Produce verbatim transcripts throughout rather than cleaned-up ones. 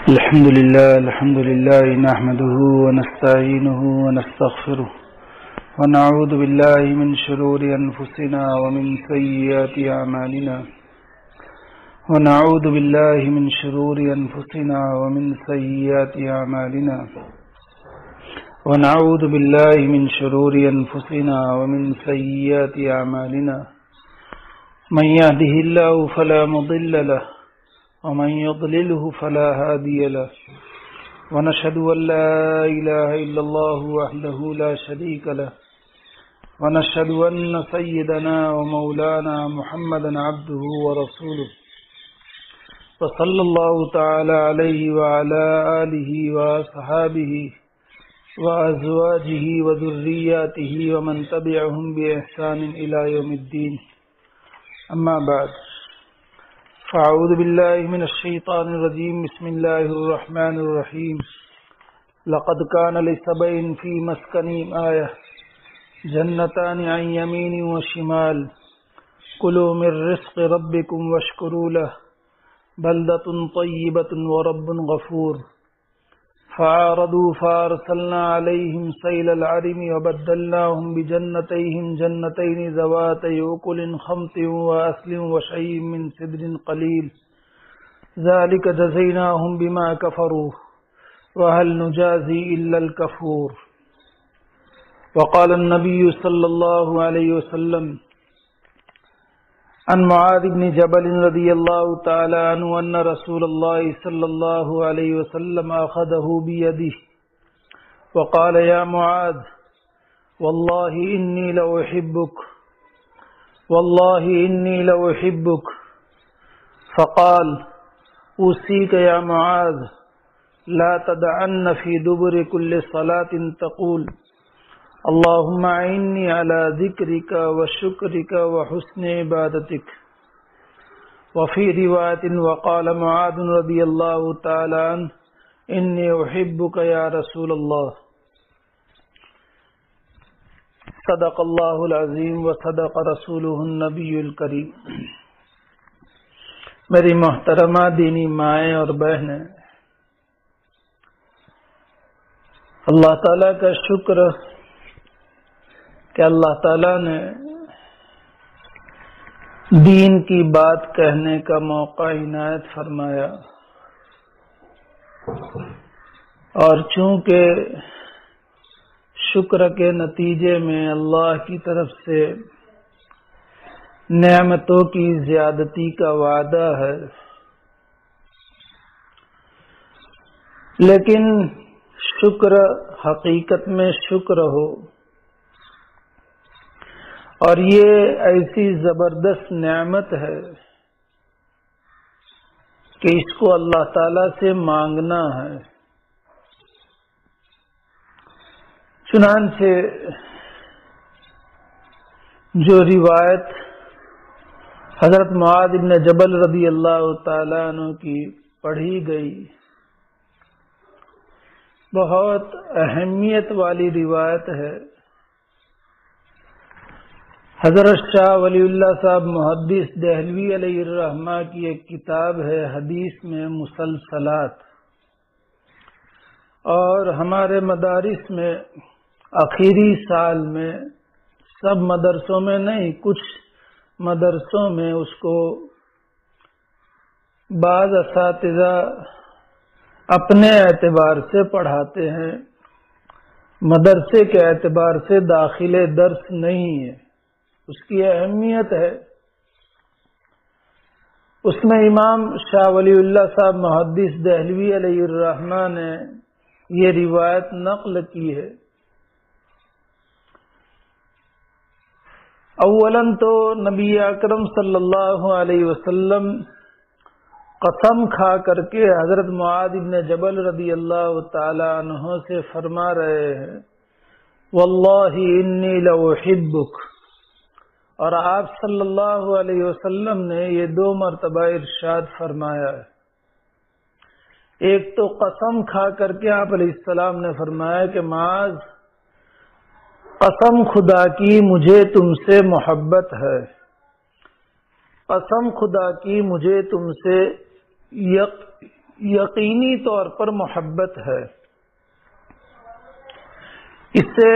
الحمد لله الحمد لله نحمده ونستعينه ونستغفره ونعوذ بالله من شرور أنفسنا ومن سيئات أعمالنا ونعوذ بالله من شرور أنفسنا ومن سيئات أعمالنا ونعوذ بالله من شرور أنفسنا ومن سيئات أعمالنا من يهده الله فلا مضل له ومن يضلله فلا هادي له ونشهد أن لا إله إلا الله وحده لا شريك له ونشهد أن سيدنا ومولانا محمدا عبده ورسوله وصلى الله تعالى عليه وعلى آله وصحابه وأزواجه وذرياته ومن تبعهم بإحسان إلى يوم الدين أما بعد فأعوذ بالله من الشيطان الرجيم بسم الله الرحمن الرحيم لقد كان لسبع في مسكنهم آية جنتان عن يمين وشمال كلوا من رزق ربكم واشكروا له بلدة طيبة ورب غفور فأعرضوا فأرسلنا عليهم سيل العرم وبدلناهم بجنتيهم جنتين ذواتي أكل خمط وأصل وشيء من سدر قليل ذلك جزيناهم بما كفروا وهل نجازي إلا الكفور وقال النبي صلى الله عليه وسلم عن معاذ بن جبل رضي الله تعالى عنه أن رسول الله صلى الله عليه وسلم أخذه بيده وقال يا معاذ والله إني لأحبك والله إني لأحبك فقال أوصيك يا معاذ لا تدعن في دبر كل صلاة تقول اللهم أعني على ذكرك وشكرك وحسن عبادتك وفي رواية وقال معاذ رضي الله تعالى عنه إني أحبك يا رسول الله صدق الله العظيم وصدق رسوله النبي الكريم. میری محترمہ دینی مائیں اور بہنیں، اللہ تعالیٰ کا شکر کہ اللہ تعالیٰ نے دین کی بات کہنے کا موقع عنایت فرمایا، اور چونکہ شکر کے نتیجے میں اللہ کی طرف سے نعمتوں کی زیادتی کا وعدہ ہے، لیکن شکر حقیقت میں شکر ہو، اور یہ ایسی زبردست نعمت ہے کہ اس کو اللہ تعالی سے مانگنا ہے. چنانچہ جو روایت حضرت معاذ بن جبل رضی اللہ تعالیٰ عنہ کی پڑھی گئی، بہت اہمیت والی روایت ہے. حضرت شاہ ولی اللہ صاحب محدث دہلوی علیہ الرحمہ کی ایک کتاب ہے حدیث میں مسلسلات، اور ہمارے مدارس میں آخری سال میں، سب مدرسوں میں نہیں، کچھ مدرسوں میں اس کو بعض اساتذہ اپنے اعتبار سے پڑھاتے ہیں، مدرسے کے اعتبار سے داخل درس نہیں ہے. اس کی اہمیت ہے. اس میں امام شاہ ولی اللہ صاحب محدث دہلوی علیہ الرحمہ نے یہ روایت نقل کی ہے. اولاً تو نبی اکرم صلی اللہ علیہ وسلم قسم کھا کر کے حضرت معاذ بن جبل رضی اللہ تعالی عنہ سے فرما رہے ہیں واللہ انی لأحبک، اور آپ صلی اللہ علیہ وسلم نے یہ دو مرتبہ ارشاد فرمایا ہے. ایک تو قسم کھا کر کے آپ علیہ السلام نے فرمایا کہ معاذ قسم خدا کی مجھے تم سے محبت ہے، قسم خدا کی مجھے تم سے یک یقینی طور پر محبت ہے۔ اس سے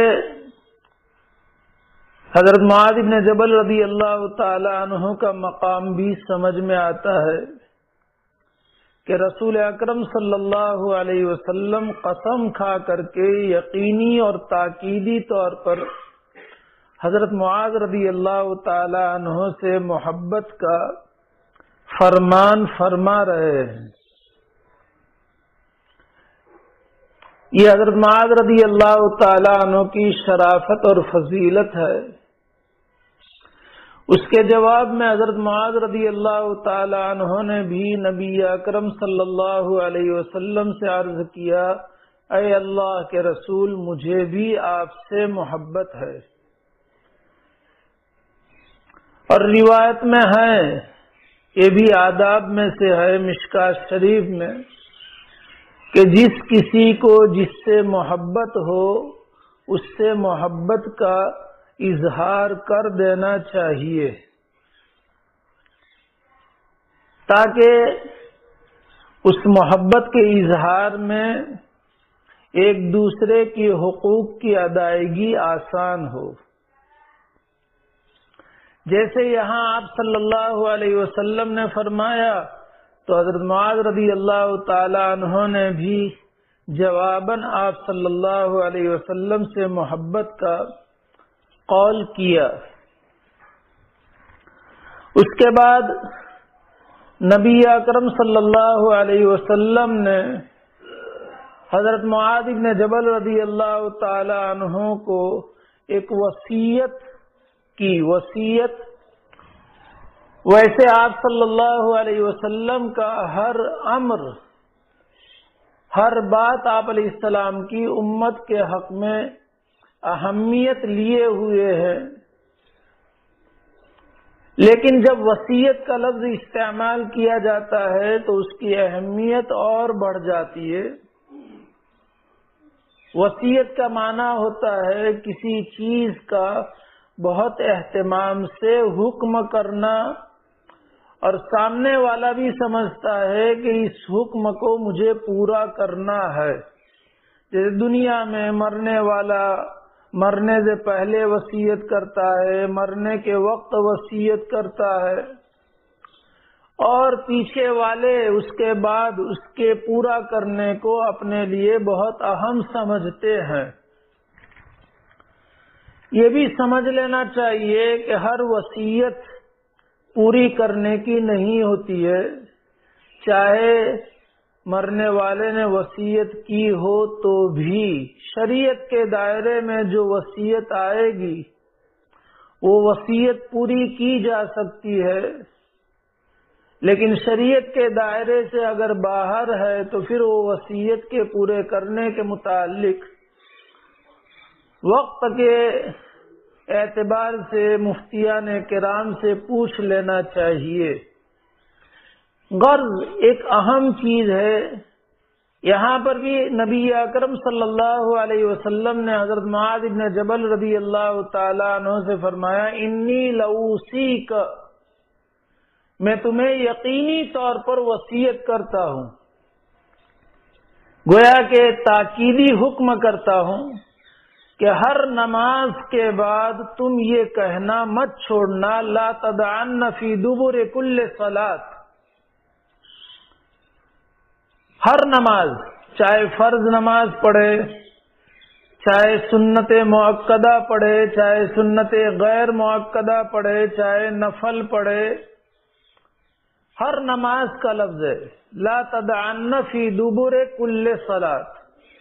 حضرت معاذ بن جبل رضی اللہ تعالی عنہ کا مقام بھی سمجھ میں آتا ہے کہ رسول اکرم صلی اللہ علیہ وسلم قسم کھا کر کے یقینی اور تاکیدی طور پر حضرت معاذ رضی اللہ تعالی عنہ سے محبت کا فرمان فرما رہے ہیں۔ یہ حضرت معاذ رضی اللہ تعالی عنہ کی شرافت اور فضیلت ہے۔ اس کے جواب میں حضرت معاذ رضی اللہ تعالی عنہ نے بھی نبی اکرم صلی اللہ علیہ وسلم سے عرض کیا، اے اللہ کے رسول، مجھے بھی آپ سے محبت ہے۔ اور روایت میں ہے، یہ بھی آداب میں سے ہے مشکات شریف میں، کہ جس کسی کو جس سے محبت ہو اس سے محبت کا اظہار کر دینا چاہیے، تاکہ اس محبت کے اظہار میں ایک دوسرے کی حقوق کی ادائیگی آسان ہو۔ جیسے یہاں آپ صلی اللہ علیہ وسلم نے فرمایا، تو حضرت معاذ رضی اللہ تعالی عنہ نے بھی جواباً آپ صلی اللہ علیہ وسلم سے محبت کا قول کیا۔ اس کے بعد نبی اکرم صلی اللہ علیہ وسلم نے حضرت معاذ بن جبل رضی اللہ تعالی عنہ کو ایک وصیت کی وصیت ویسے آپ صلی اللہ علیہ وسلم کا ہر امر، ہر بات آپ علیہ السلام کی امت کے حق میں اہمیت لیے ہوئے ہے، لیکن جب وصیت کا لفظ استعمال کیا جاتا ہے تو اس کی اہمیت اور بڑھ جاتی ہے۔ وصیت کا معنی ہوتا ہے کسی چیز کا بہت اہتمام سے حکم کرنا، اور سامنے والا بھی سمجھتا ہے کہ اس حکم کو مجھے پورا کرنا ہے۔ جیسے دنیا میں مرنے والا مرنے سے پہلے وصیت کرتا ہے، مرنے کے وقت وصیت کرتا ہے، اور پیچھے والے اس کے بعد اس کے پورا کرنے کو اپنے لیے بہت اہم سمجھتے ہیں۔ یہ بھی سمجھ لینا چاہیے کہ ہر وصیت پوری کرنے کی نہیں ہوتی ہے، چاہے مرنے والے نے وصیت کی ہو تو بھی شریعت کے دائرے میں جو وصیت آئے گی وہ وصیت پوری کی جا سکتی ہے، لیکن شریعت کے دائرے سے اگر باہر ہے تو پھر وہ وصیت کے پورے کرنے کے متعلق وقت کے اعتبار سے مفتیان کرام سے پوچھ لینا چاہیے۔ غرض ایک اہم چیز ہے، یہاں پر بھی نبی اکرم صلی اللہ علیہ وسلم نے حضرت معاذ بن جبل رضی اللہ تعالی عنہ سے فرمایا، انی لوصیک، میں تمہیں یقینی طور پر وصیت کرتا ہوں، گویا کہ تاکیدی حکم کرتا ہوں کہ ہر نماز کے بعد تم یہ کہنا مت چھوڑنا، لا تدعن فی دبر کل صلاۃ، ہر نماز، چاہے فرض نماز پڑھے، چاہے سنت مؤکدہ پڑھے، چاہے سنت غیر مؤکدہ پڑھے، چاہے نفل پڑھے، ہر نماز کا لفظ ہے لا تدعن فی دبر کل صلاۃ۔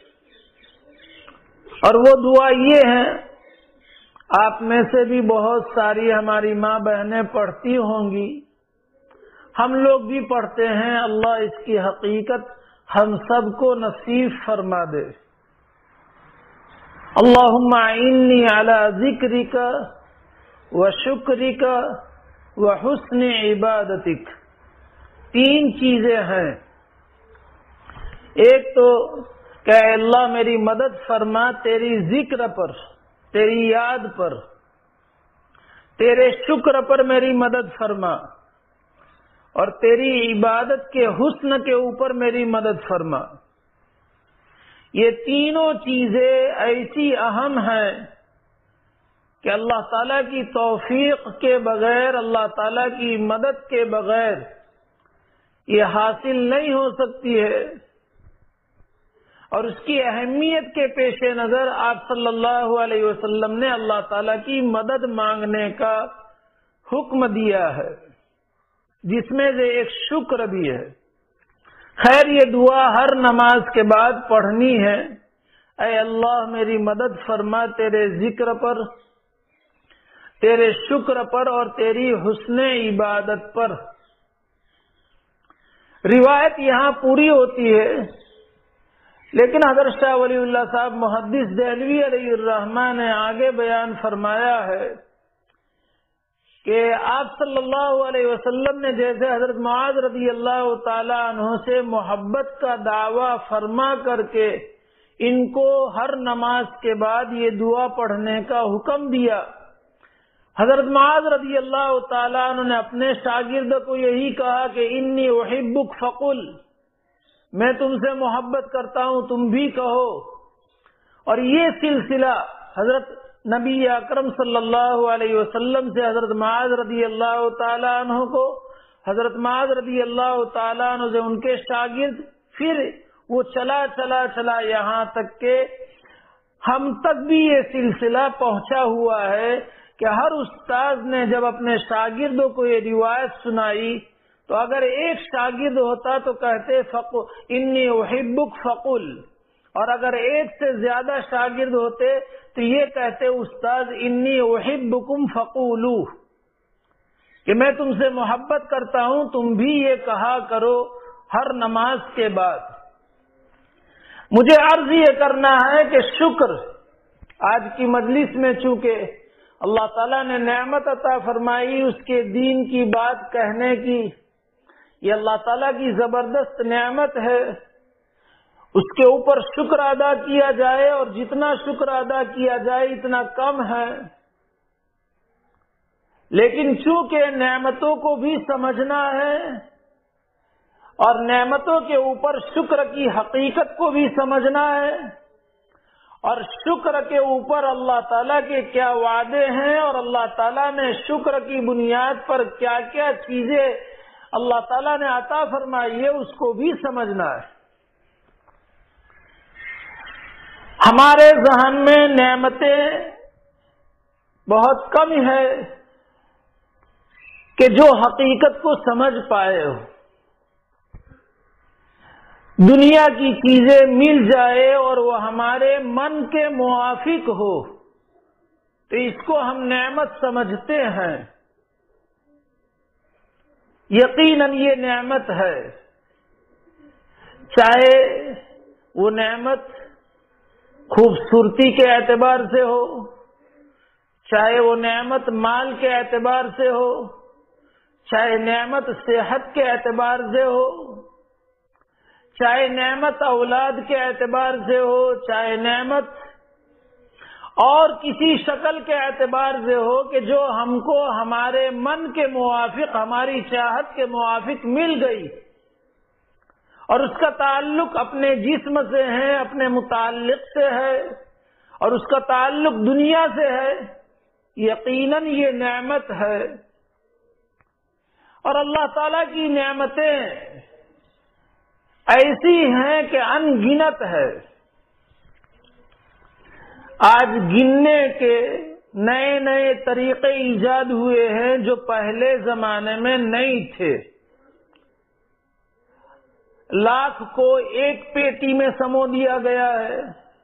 اور وہ دعا یہ ہے، آپ میں سے بھی بہت ساری ہماری ماں بہنیں پڑھتی ہوں گی، ہم لوگ بھی پڑھتے ہیں، اللہ اس کی حقیقت ہم سب کو نصیب فرما دے۔ اللہم اعنی علی ذکرک وشکرک وحسن عبادتک۔ تین چیزیں ہیں، ایک تو کہ اے اللہ میری مدد فرما تیری ذکر پر، تیری یاد پر، تیرے شکر پر میری مدد فرما، اور تیری عبادت کے حسن کے اوپر میری مدد فرما۔ یہ تینوں چیزیں ایسی اہم ہیں کہ اللہ تعالیٰ کی توفیق کے بغیر، اللہ تعالیٰ کی مدد کے بغیر یہ حاصل نہیں ہو سکتی ہے۔ اور اس کی اہمیت کے پیش نظر آپ صلی اللہ علیہ وسلم نے اللہ تعالیٰ کی مدد مانگنے کا حکم دیا ہے، جس میں سے ایک شکر بھی ہے۔ خیر، یہ دعا ہر نماز کے بعد پڑھنی ہے۔ اے اللہ میری مدد فرما تیرے ذکر پر، تیرے شکر پر اور تیری حسن عبادت پر۔ روایت یہاں پوری ہوتی ہے، لیکن حضرت شاہ ولی اللہ صاحب محدث دہلوی علیہ الرحمہ نے آگے بیان فرمایا ہے کہ آپ صلی اللہ علیہ وسلم نے جیسے حضرت معاذ رضی اللہ تعالی عنہ سے محبت کا دعویٰ فرما کر کے ان کو ہر نماز کے بعد یہ دعا پڑھنے کا حکم دیا، حضرت معاذ رضی اللہ تعالی عنہ نے اپنے شاگرد کو یہی کہا کہ انی احبک فقل، میں تم سے محبت کرتا ہوں تم بھی کہو۔ اور یہ سلسلہ حضرت نبی اکرم صلی اللہ علیہ وسلم سے حضرت معاذ رضی اللہ تعالیٰ عنہ کو، حضرت معاذ رضی اللہ تعالیٰ عنہ سے ان کے شاگرد، پھر وہ چلا چلا چلا یہاں تک کہ ہم تک بھی یہ سلسلہ پہنچا ہوا ہے کہ ہر استاذ نے جب اپنے شاگردوں کو یہ روایت سنائی تو اگر ایک شاگرد ہوتا تو کہتے فقل انی احبک فقل، اور اگر ایک سے زیادہ شاگرد ہوتے تو یہ کہتے استاذ انی احبکم فقولو، کہ میں تم سے محبت کرتا ہوں تم بھی یہ کہا کرو ہر نماز کے بعد۔ مجھے عرض یہ کرنا ہے کہ شکر، آج کی مجلس میں چونکہ اللہ تعالیٰ نے نعمت عطا فرمائی اس کے دین کی بات کہنے کی، یہ اللہ تعالیٰ کی زبردست نعمت ہے، اس کے اوپر شکر ادا کیا جائے اور جتنا شکر ادا کیا جائے اتنا کم ہے۔ لیکن چونکہ نعمتوں کو بھی سمجھنا ہے اور نعمتوں کے اوپر شکر کی حقیقت کو بھی سمجھنا ہے، اور شکر کے اوپر اللہ تعالیٰ کے کیا وعدے ہیں اور اللہ تعالیٰ نے شکر کی بنیاد پر کیا کیا چیزیں اللہ تعالیٰ نے عطا فرمائی ہے، اس کو بھی سمجھنا ہے۔ ہمارے ذہن میں نعمتیں بہت کم ہے کہ جو حقیقت کو سمجھ پائے ہو۔ دنیا کی چیزیں مل جائے اور وہ ہمارے من کے موافق ہو تو اس کو ہم نعمت سمجھتے ہیں۔ یقیناً یہ نعمت ہے، چاہے وہ نعمت خوبصورتی کے اعتبار سے ہو، چاہے وہ نعمت مال کے اعتبار سے ہو، چاہے نعمت صحت کے اعتبار سے ہو، چاہے نعمت اولاد کے اعتبار سے ہو، چاہے نعمت اور کسی شکل کے اعتبار سے ہو کہ جو ہم کو ہمارے من کے موافق، ہماری چاہت کے موافق مل گئی اور اس کا تعلق اپنے جسم سے ہے، اپنے متعلق سے ہے اور اس کا تعلق دنیا سے ہے، یقیناً یہ نعمت ہے۔ اور اللہ تعالیٰ کی نعمتیں ایسی ہیں کہ ان گنت ہے۔ آج گننے کے نئے نئے طریقے ایجاد ہوئے ہیں جو پہلے زمانے میں نہیں تھے۔ لاکھ کو ایک پیٹی میں سمو دیا گیا ہے،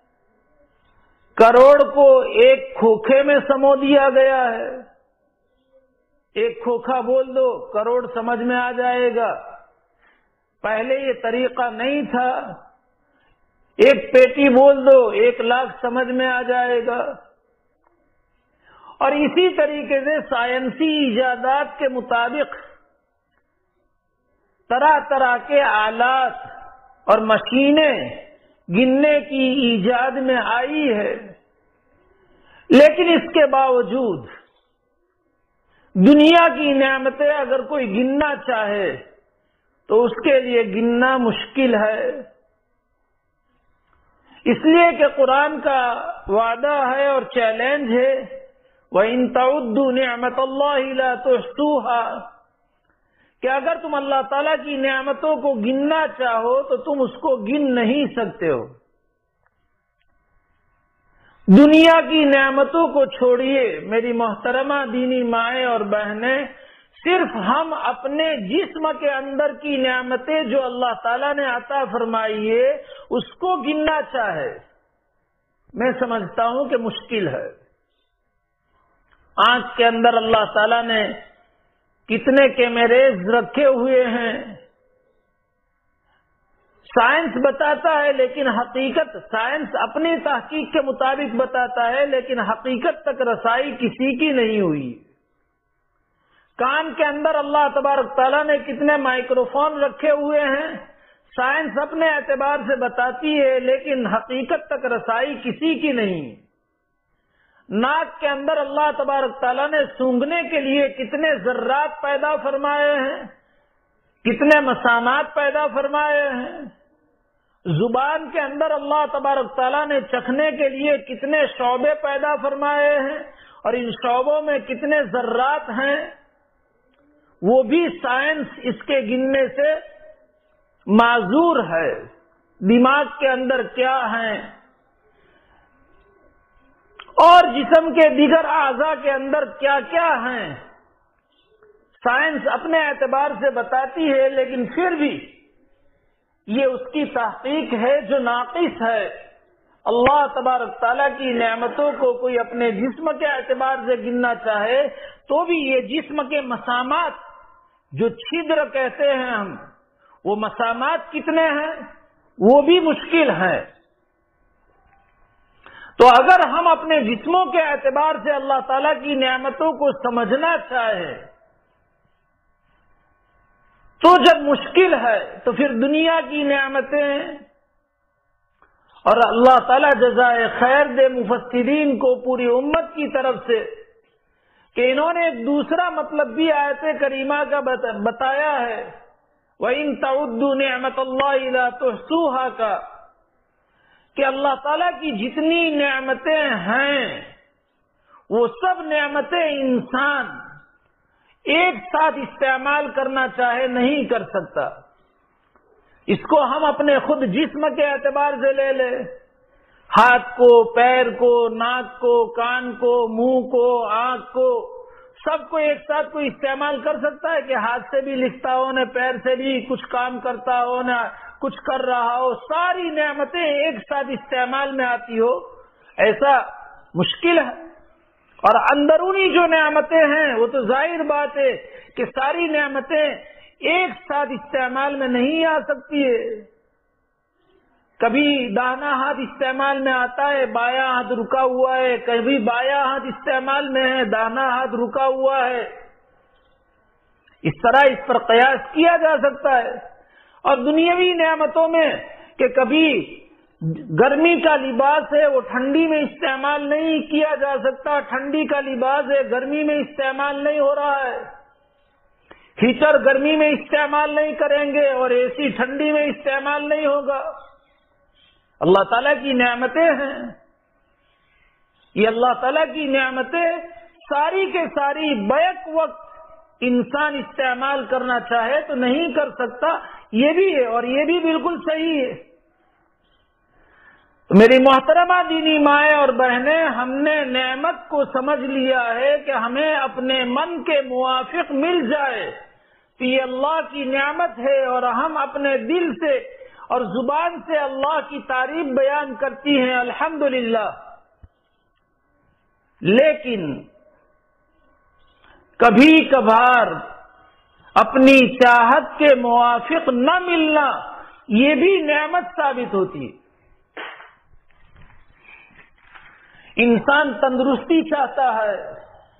کروڑ کو ایک کھوکھے میں سمو دیا گیا ہے۔ ایک کھوکھا بول دو کروڑ سمجھ میں آ جائے گا، پہلے یہ طریقہ نہیں تھا۔ ایک پیٹی بول دو ایک لاکھ سمجھ میں آ جائے گا۔ اور اسی طریقے سے سائنسی ایجادات کے مطابق طرح طرح کے آلات اور مشینیں گننے کی ایجاد میں آئی ہے، لیکن اس کے باوجود دنیا کی نعمتیں اگر کوئی گننا چاہے تو اس کے لیے گننا مشکل ہے، اس لیے کہ قرآن کا وعدہ ہے اور چیلنج ہے، وَإِن تَعُدُّوا نِعْمَةَ اللَّهِ لَا تُحْصُوهَا، کہ اگر تم اللہ تعالیٰ کی نعمتوں کو گننا چاہو تو تم اس کو گن نہیں سکتے ہو۔ دنیا کی نعمتوں کو چھوڑیے میری محترمہ دینی مائیں اور بہنیں، صرف ہم اپنے جسم کے اندر کی نعمتیں جو اللہ تعالیٰ نے عطا فرمائی ہے اس کو گننا چاہے، میں سمجھتا ہوں کہ مشکل ہے۔ آنکھ کے اندر اللہ تعالیٰ نے کتنے کیمریز رکھے ہوئے ہیں، سائنس بتاتا ہے لیکن حقیقت، سائنس اپنی تحقیق کے مطابق بتاتا ہے لیکن حقیقت تک رسائی کسی کی نہیں ہوئی۔ کان کے اندر اللہ تبارک تعالیٰ نے کتنے مائکروفون رکھے ہوئے ہیں، سائنس اپنے اعتبار سے بتاتی ہے لیکن حقیقت تک رسائی کسی کی نہیں۔ ناک کے اندر اللہ تبارک تعالیٰ نے سونگھنے کے لیے کتنے ذرات پیدا فرمائے ہیں، کتنے مسامات پیدا فرمائے ہیں۔ زبان کے اندر اللہ تبارک تعالیٰ نے چکھنے کے لیے کتنے شعبے پیدا فرمائے ہیں اور ان شعبوں میں کتنے ذرات ہیں، وہ بھی سائنس اس کے گننے سے معذور ہے۔ دماغ کے اندر کیا ہے اور جسم کے دیگر اعضاء کے اندر کیا کیا ہیں، سائنس اپنے اعتبار سے بتاتی ہے لیکن پھر بھی یہ اس کی تحقیق ہے جو ناقص ہے۔ اللہ تبارک تعالیٰ کی نعمتوں کو کوئی اپنے جسم کے اعتبار سے گننا چاہے تو بھی یہ جسم کے مسامات جو چھدر کہتے ہیں ہم، وہ مسامات کتنے ہیں وہ بھی مشکل ہے۔ تو اگر ہم اپنے جسموں کے اعتبار سے اللہ تعالیٰ کی نعمتوں کو سمجھنا چاہیں تو جب مشکل ہے تو پھر دنیا کی نعمتیں، اور اللہ تعالیٰ جزائے خیر دے مفسرین کو پوری امت کی طرف سے کہ انہوں نے ایک دوسرا مطلب بھی آیت کریمہ کا بتایا ہے، وَإِن تَعُدُّوا نِعْمَةَ اللَّهِ لَا تُحْصُوهَا کا، کہ اللہ تعالیٰ کی جتنی نعمتیں ہیں وہ سب نعمتیں انسان ایک ساتھ استعمال کرنا چاہے نہیں کر سکتا۔ اس کو ہم اپنے خود جسم کے اعتبار سے لے لیں، ہاتھ کو، پیر کو، ناک کو، کان کو، منہ کو، آنکھ کو، سب کو ایک ساتھ کوئی استعمال کر سکتا ہے کہ ہاتھ سے بھی لکھتا ہو نہ پیر سے بھی کچھ کام کرتا ہو نہ کچھ کر رہا ہو، ساری نعمتیں ایک ساتھ استعمال میں آتی ہو، ایسا مشکل ہے۔ اور اندرونی جو نعمتیں ہیں وہ تو ظاہر بات ہے کہ ساری نعمتیں ایک ساتھ استعمال میں نہیں آ سکتی ہے۔ کبھی داہنا ہاتھ استعمال میں آتا ہے، بایاں ہاتھ رکا ہوا ہے، کبھی بایاں ہاتھ استعمال میں ہے، داہنا ہاتھ رکا ہوا ہے۔ اس طرح اس پر قیاس کیا جا سکتا ہے۔ اور دنیاوی نعمتوں میں کہ کبھی گرمی کا لباس ہے وہ ٹھنڈی میں استعمال نہیں کیا جا سکتا، ٹھنڈی کا لباس ہے گرمی میں استعمال نہیں ہو رہا ہے، ہیٹر گرمی میں استعمال نہیں کریں گے اور اے سی ٹھنڈی میں استعمال نہیں ہوگا۔ اللہ تعالیٰ کی نعمتیں ہیں، یہ اللہ تعالیٰ کی نعمتیں ساری کے ساری بیک وقت انسان استعمال کرنا چاہے تو نہیں کر سکتا، یہ بھی ہے اور یہ بھی بالکل صحیح ہے۔ تو میری محترمہ دینی مائیں اور بہنیں، ہم نے نعمت کو سمجھ لیا ہے کہ ہمیں اپنے من کے موافق مل جائے تو یہ اللہ کی نعمت ہے، اور ہم اپنے دل سے اور زبان سے اللہ کی تعریف بیان کرتی ہیں الحمدللہ، لیکن کبھی کبھار اپنی چاہت کے موافق نہ ملنا یہ بھی نعمت ثابت ہوتی ہے۔ انسان تندرستی چاہتا ہے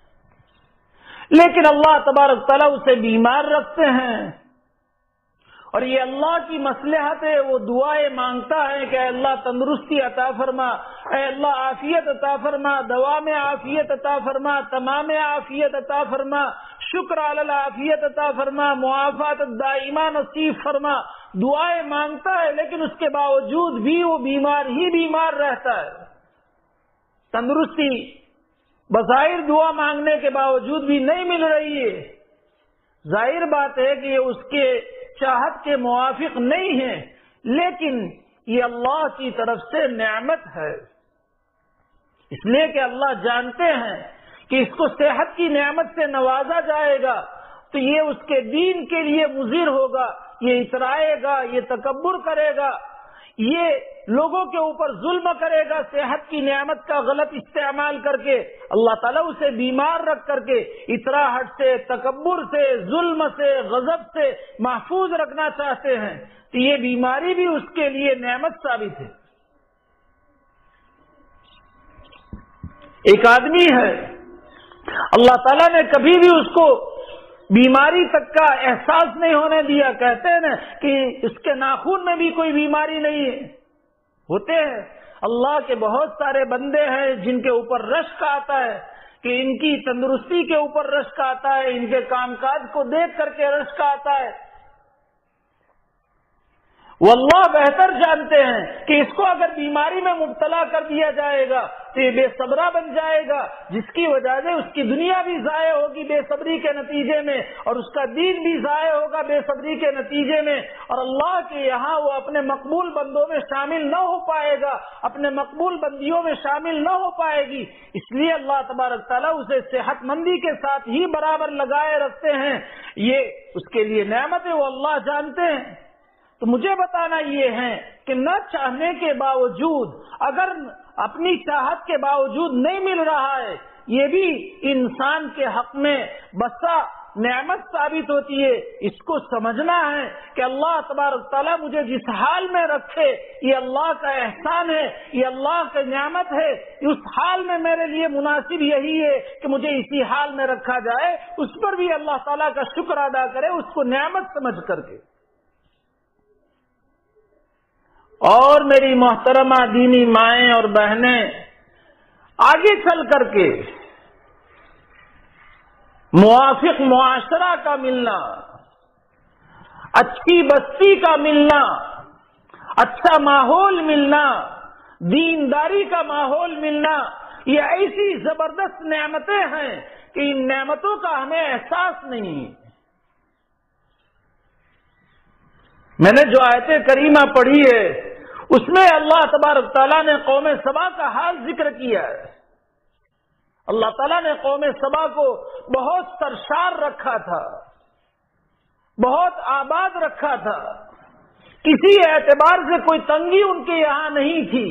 لیکن اللہ تبارک تعالیٰ اسے بیمار رکھتے ہیں، اور یہ اللہ کی مصلحت ہے، وہ دعائیں مانگتا ہے کہ اے اللہ تندرستی عطا فرما، اے اللہ عافیت عطا فرما، دوام عافیت عطا فرما، تمام عافیت عطا فرما، شکر علی العافیت عطا فرما، معافات دائمہ نصیب فرما، دعائیں مانگتا ہے، لیکن اس کے باوجود بھی وہ بیمار ہی بیمار رہتا ہے۔ تندرستی بظاہر دعا مانگنے کے باوجود بھی نہیں مل رہی ہے، ظاہر بات ہے کہ یہ اس کے چاہت کے موافق نہیں ہے، لیکن یہ اللہ کی طرف سے نعمت ہے، اس لیے کہ اللہ جانتے ہیں کہ اس کو صحت کی نعمت سے نوازا جائے گا تو یہ اس کے دین کے لیے مضر ہوگا، یہ اترائے گا، یہ تکبر کرے گا، یہ لوگوں کے اوپر ظلم کرے گا، صحت کی نعمت کا غلط استعمال کر کے۔ اللہ تعالیٰ اسے بیمار رکھ کر کے اطراحٹ سے، تکبر سے، ظلم سے، غضب سے محفوظ رکھنا چاہتے ہیں، تو یہ بیماری بھی اس کے لیے نعمت ثابت ہے۔ ایک آدمی ہے، اللہ تعالیٰ نے کبھی بھی اس کو بیماری تک کا احساس نہیں ہونے دیا، کہتے ہیں نا کہ اس کے ناخن میں بھی کوئی بیماری نہیں ہے، ہوتے ہیں۔ اللہ کے بہت سارے بندے ہیں جن کے اوپر رشک آتا ہے کہ ان کی تندرستی کے اوپر رشک آتا ہے، ان کے کام کاج کو دیکھ کر کے رشک آتا ہے۔ واللہ بہتر جانتے ہیں کہ اس کو اگر بیماری میں مبتلا کر دیا جائے گا تو یہ بے صبرا بن جائے گا، جس کی وجہ سے اس کی دنیا بھی ضائع ہوگی بے صبری کے نتیجے میں، اور اس کا دین بھی ضائع ہوگا بے صبری کے نتیجے میں، اور اللہ کے یہاں وہ اپنے مقبول بندوں میں شامل نہ ہو پائے گا، اپنے مقبول بندیوں میں شامل نہ ہو پائے گی۔ اس لیے اللہ تبارک تعالیٰ اسے صحت مندی کے ساتھ ہی برابر لگائے رکھتے ہیں، یہ اس کے لیے نعمت ہے، وہ اللہ جانتے ہیں۔ تو مجھے بتانا یہ ہے کہ نہ چاہنے کے باوجود، اگر اپنی چاہت کے باوجود نہیں مل رہا ہے، یہ بھی انسان کے حق میں بسا نعمت ثابت ہوتی ہے۔ اس کو سمجھنا ہے کہ اللہ تبارک تعالیٰ مجھے جس حال میں رکھے یہ اللہ کا احسان ہے، یہ اللہ کی نعمت ہے، اس حال میں میرے لیے مناسب یہی ہے کہ مجھے اسی حال میں رکھا جائے، اس پر بھی اللہ تعالیٰ کا شکر ادا کرے، اس کو نعمت سمجھ کر کے۔ اور میری محترمہ دینی مائیں اور بہنیں، آگے چل کر کے موافق معاشرہ کا ملنا، اچھی بستی کا ملنا، اچھا ماحول ملنا، دینداری کا ماحول ملنا، یہ ایسی زبردست نعمتیں ہیں کہ ان نعمتوں کا ہمیں احساس نہیں۔ میں نے جو آیت کریمہ پڑھی ہے اس میں اللہ تبارک تعالیٰ نے قوم سبا کا حال ذکر کیا ہے۔ اللہ تعالیٰ نے قوم سبا کو بہت سرشار رکھا تھا، بہت آباد رکھا تھا، کسی اعتبار سے کوئی تنگی ان کے یہاں نہیں تھی،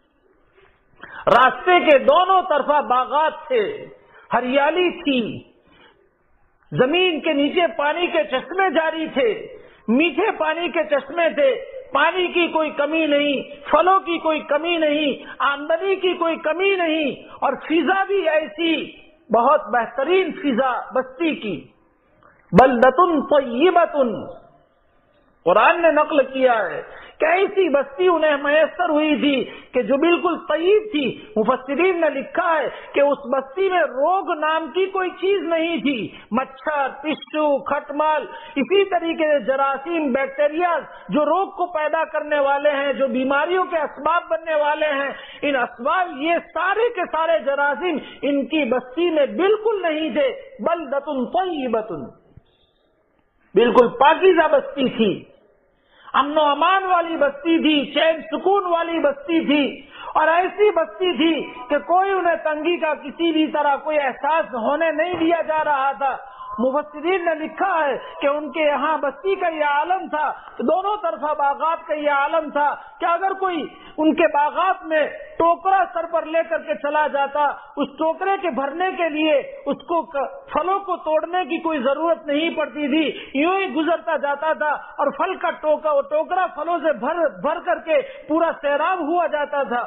راستے کے دونوں طرفہ باغات تھے، ہریالی تھی، زمین کے نیچے پانی کے چشمے جاری تھے، میٹھے پانی کے چشمے تھے، پانی کی کوئی کمی نہیں، پھلوں کی کوئی کمی نہیں، آمدنی کی کوئی کمی نہیں، اور فضا بھی ایسی بہت بہترین فضا بستی کی۔ بلدتن طیبتن، قرآن نے نقل کیا ہے کہ ایسی بستی انہیں میسر ہوئی تھی کہ جو بالکل طیب تھی۔ مفسرین نے لکھا ہے کہ اس بستی میں روگ نام کی کوئی چیز نہیں تھی، مچھر، پشو، کھٹمال، اسی طریقے سے جراثیم، بیکٹیریا جو روگ کو پیدا کرنے والے ہیں، جو بیماریوں کے اسباب بننے والے ہیں، ان اسباب یہ سارے کے سارے جراثیم ان کی بستی میں بالکل نہیں تھے۔ بلدتن طیبتن، بالکل پاکیزہ بستی تھی، امن و امان والی بستی تھی، چین سکون والی بستی تھی، اور ایسی بستی تھی کہ کوئی انہیں تنگی کا کسی بھی طرح کوئی احساس ہونے نہیں دیا جا رہا تھا۔ مفسرین نے لکھا ہے کہ ان کے یہاں بستی کا یہ عالم تھا، دونوں طرفہ باغات کا یہ عالم تھا کہ اگر کوئی ان کے باغات میں ٹوکرا سر پر لے کر کے چلا جاتا، اس ٹوکرے کے بھرنے کے لیے اس کو پھلوں کو توڑنے کی کوئی ضرورت نہیں پڑتی تھی، یوں ہی گزرتا جاتا تھا اور پھل کا ٹوکرا پھلوں سے بھر بھر کر کے پورا سیراب ہوا جاتا تھا۔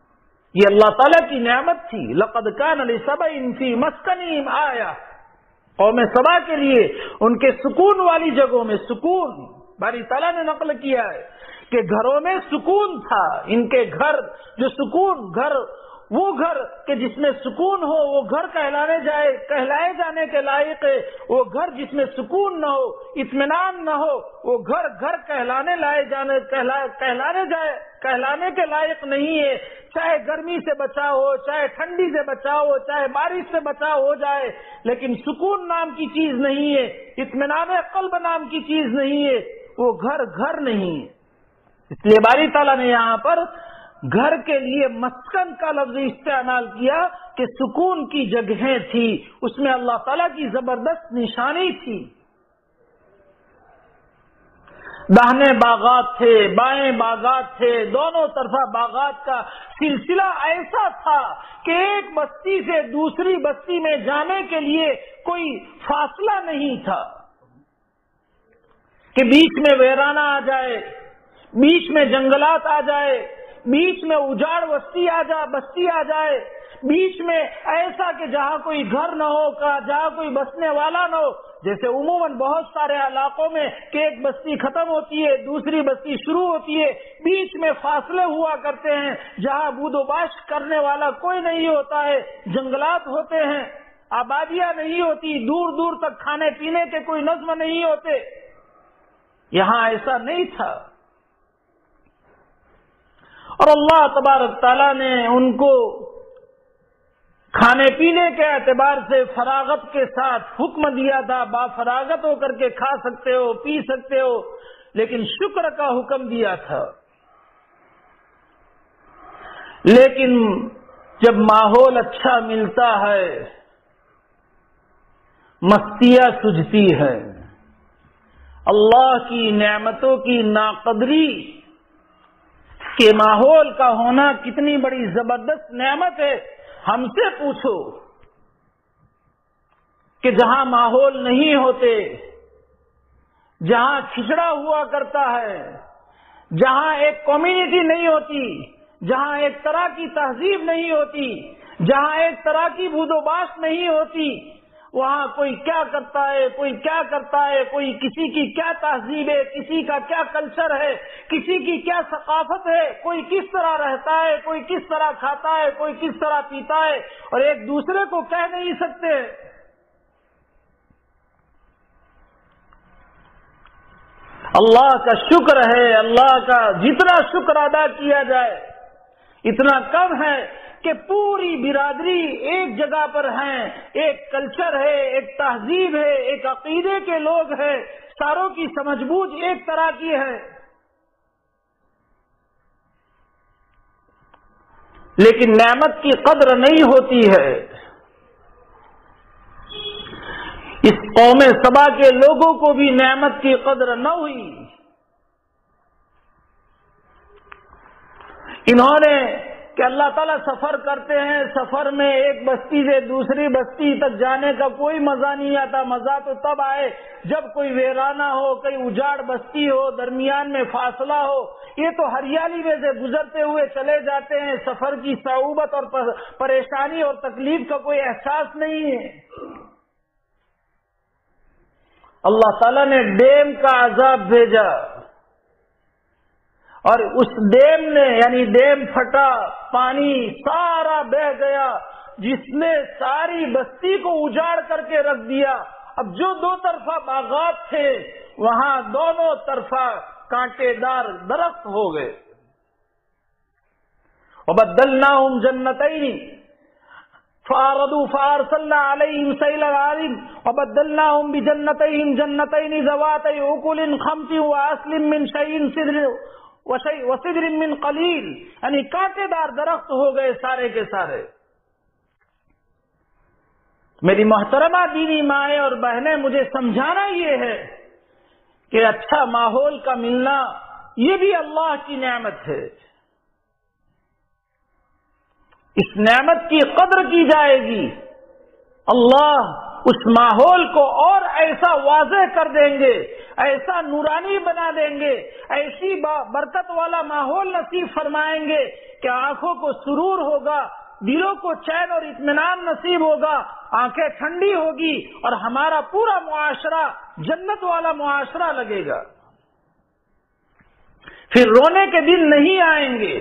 یہ اللہ تعالیٰ کی نعمت تھی۔ لقد کان لسبع فی مسکنہم آیہ، قوم سبا کے لیے ان کے سکون والی جگہوں میں سکون باری تعالیٰ نے نقل کیا ہے کہ گھروں میں سکون تھا. ان کے گھر جو سکون گھر وہ گھر کہ جس میں سکون ہو وہ گھر کہلانے جائے کہلائے جانے کے لائق ہے. وہ گھر جس میں سکون نہ ہو اطمینان نہ ہو وہ گھر گھر کہلانے لائے جانے کہلانے جائے کہلانے کے لائق نہیں ہے. چاہے گرمی سے بچاؤ ہو, چاہے ٹھنڈی سے بچاؤ ہو, چاہے بارش سے بچاؤ ہو جائے, لیکن سکون نام کی چیز نہیں ہے, اطمینان قلب نام کی چیز نہیں ہے, وہ گھر گھر نہیں ہے. اس لیے باری تعالیٰ نے یہاں پر گھر کے لیے مسکن کا لفظ استعمال کیا کہ سکون کی جگہیں تھی, اس میں اللہ تعالیٰ کی زبردست نشانی تھی. داہنے باغات تھے, بائیں باغات تھے, دونوں طرفہ باغات کا سلسلہ ایسا تھا کہ ایک بستی سے دوسری بستی میں جانے کے لیے کوئی فاصلہ نہیں تھا کہ بیچ میں ویرانہ آ جائے, بیچ میں جنگلات آ جائے, بیچ میں اجاڑ بستی آ جا بستی آ جائے, بیچ میں ایسا کہ جہاں کوئی گھر نہ ہو, جہاں کوئی بسنے والا نہ ہو. جیسے عموماً بہت سارے علاقوں میں کہ ایک بستی ختم ہوتی ہے دوسری بستی شروع ہوتی ہے, بیچ میں فاصلے ہوا کرتے ہیں جہاں بود و باش کرنے والا کوئی نہیں ہوتا ہے, جنگلات ہوتے ہیں, آبادیاں نہیں ہوتی, دور دور تک کھانے پینے کے کوئی نظم نہیں ہوتے. یہاں ایسا نہیں تھا, اور اللہ تبارک تعالیٰ نے ان کو کھانے پینے کے اعتبار سے فراغت کے ساتھ حکم دیا تھا, با فراغت ہو کر کے کھا سکتے ہو پی سکتے ہو, لیکن شکر کا حکم دیا تھا. لیکن جب ماحول اچھا ملتا ہے مستیاں سجھتی ہے. اللہ کی نعمتوں کی ناقدری کہ ماحول کا ہونا کتنی بڑی زبردست نعمت ہے. ہم سے پوچھو کہ جہاں ماحول نہیں ہوتے, جہاں کھچڑا ہوا کرتا ہے, جہاں ایک کمیونٹی نہیں ہوتی, جہاں ایک طرح کی تہذیب نہیں ہوتی, جہاں ایک طرح کی بود و باش نہیں ہوتی, وہاں کوئی کیا کرتا ہے کوئی کیا کرتا ہے, کوئی کسی کی کیا تہذیب ہے, کسی کا کیا کلچر ہے, کسی کی کیا ثقافت ہے, کوئی کس طرح رہتا ہے, کوئی کس طرح کھاتا ہے, کوئی کس طرح پیتا ہے, اور ایک دوسرے کو کہہ نہیں سکتے. اللہ کا شکر ہے, اللہ کا جتنا شکر ادا کیا جائے اتنا کم ہے کہ پوری برادری ایک جگہ پر ہیں, ایک کلچر ہے, ایک تہذیب ہے, ایک عقیدے کے لوگ ہیں, ساروں کی سمجھ بوجھ ایک طرح کی ہے, لیکن نعمت کی قدر نہیں ہوتی ہے. اس قوم سبا کے لوگوں کو بھی نعمت کی قدر نہ ہوئی. انہوں نے کہ اللہ تعالیٰ سفر کرتے ہیں, سفر میں ایک بستی سے دوسری بستی تک جانے کا کوئی مزہ نہیں آتا. مزہ تو تب آئے جب کوئی ویرانہ ہو, کوئی اجاڑ بستی ہو, درمیان میں فاصلہ ہو. یہ تو ہریالی میں سے گزرتے ہوئے چلے جاتے ہیں, سفر کی صعوبت اور پریشانی اور تکلیف کا کوئی احساس نہیں ہے. اللہ تعالیٰ نے ڈیم کا عذاب بھیجا, اور اس ڈیم نے یعنی ڈیم پھٹا, پانی سارا بہہ گیا, جس نے ساری بستی کو اجاڑ کر کے رکھ دیا. اب جو دو طرفہ باغات تھے وہاں دونوں طرفہ کانٹے دار درخت ہو گئے. وبدلناہم جنتین فاردوا فارسلنا علیہم سیل العارم وبدلناہم بجنتین جنتین ذواتي اکل خمس واصل من شیء سدر وصدر من قلیل, یعنی کانٹے دار درخت ہو گئے سارے کے سارے. میری محترمہ دینی مائیں اور بہنیں, مجھے سمجھانا یہ ہے کہ اچھا ماحول کا ملنا یہ بھی اللہ کی نعمت ہے. اس نعمت کی قدر کی جائے گی, اللہ اس ماحول کو اور ایسا واضح کر دیں گے, ایسا نورانی بنا دیں گے, ایسی برکت والا ماحول نصیب فرمائیں گے کہ آنکھوں کو سرور ہوگا, دلوں کو چین اور اطمینان نصیب ہوگا، آنکھیں ٹھنڈی ہوگی اور ہمارا پورا معاشرہ جنت والا معاشرہ لگے گا، پھر رونے کے دن نہیں آئیں گے۔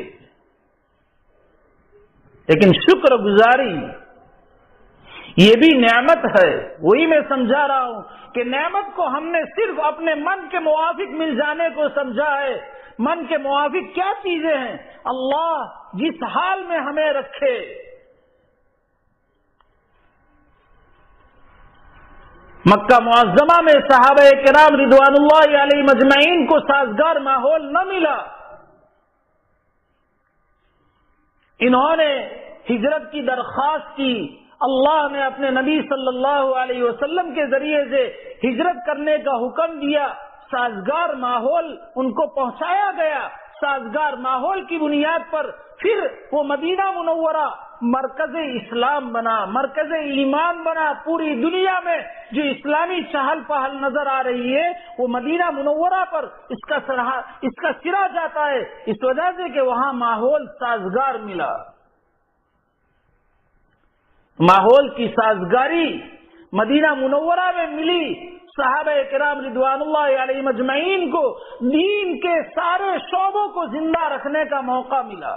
لیکن شکر گزاری یہ بھی نعمت ہے، وہی میں سمجھا رہا ہوں کہ نعمت کو ہم نے صرف اپنے من کے موافق مل جانے کو سمجھا ہے۔ من کے موافق کیا چیزیں ہیں؟ اللہ جس حال میں ہمیں رکھے، مکہ معظمہ میں صحابہ کرام رضوان اللہ علیہ مجمعین کو سازگار ماحول نہ ملا، انہوں نے ہجرت کی درخواست کی، اللہ نے اپنے نبی صلی اللہ علیہ وسلم کے ذریعے سے ہجرت کرنے کا حکم دیا، سازگار ماحول ان کو پہنچایا گیا، سازگار ماحول کی بنیاد پر پھر وہ مدینہ منورہ مرکز اسلام بنا، مرکز ایمان بنا۔ پوری دنیا میں جو اسلامی چہل پہل نظر آ رہی ہے وہ مدینہ منورہ پر اس کا سرا اس کا سرا جاتا ہے، اس وجہ سے کہ وہاں ماحول سازگار ملا۔ ماحول کی سازگاری مدینہ منورہ میں ملی، صحابہ کرام رضوان اللہ علیہ مجمعین کو دین کے سارے شعبوں کو زندہ رکھنے کا موقع ملا،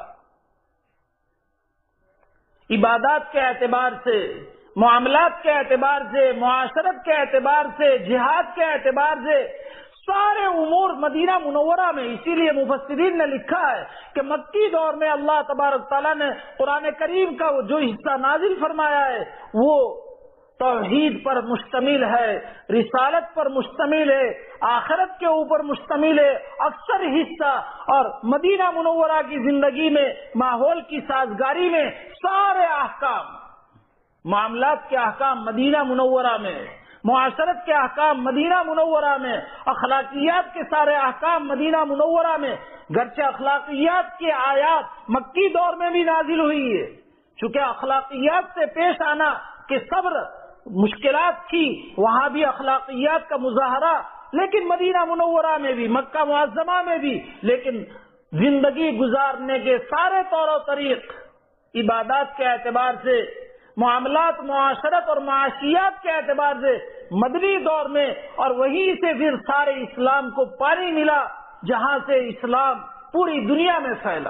عبادات کے اعتبار سے، معاملات کے اعتبار سے، معاشرت کے اعتبار سے، جہاد کے اعتبار سے، سارے امور مدینہ منورہ میں۔ اسی لیے مفسرین نے لکھا ہے کہ مکی دور میں اللہ تبارک تعالیٰ نے قرآن کریم کا جو حصہ نازل فرمایا ہے وہ توحید پر مشتمل ہے، رسالت پر مشتمل ہے، آخرت کے اوپر مشتمل ہے اکثر حصہ، اور مدینہ منورہ کی زندگی میں ماحول کی سازگاری میں سارے احکام، معاملات کے احکام مدینہ منورہ میں، معاشرت کے احکام مدینہ منورہ میں، اخلاقیات کے سارے احکام مدینہ منورہ میں۔ گرچہ اخلاقیات کی آیات مکی دور میں بھی نازل ہوئی ہے، چونکہ اخلاقیات سے پیش آنا کہ صبر مشکلات تھی، وہاں بھی اخلاقیات کا مظاہرہ، لیکن مدینہ منورہ میں بھی، مکہ معظمہ میں بھی، لیکن زندگی گزارنے کے سارے طور و طریق، عبادات کے اعتبار سے، معاملات، معاشرت اور معاشیات کے اعتبار سے مدنی دور میں، اور وہیں سے پھر سارے اسلام کو پانی ملا، جہاں سے اسلام پوری دنیا میں پھیلا۔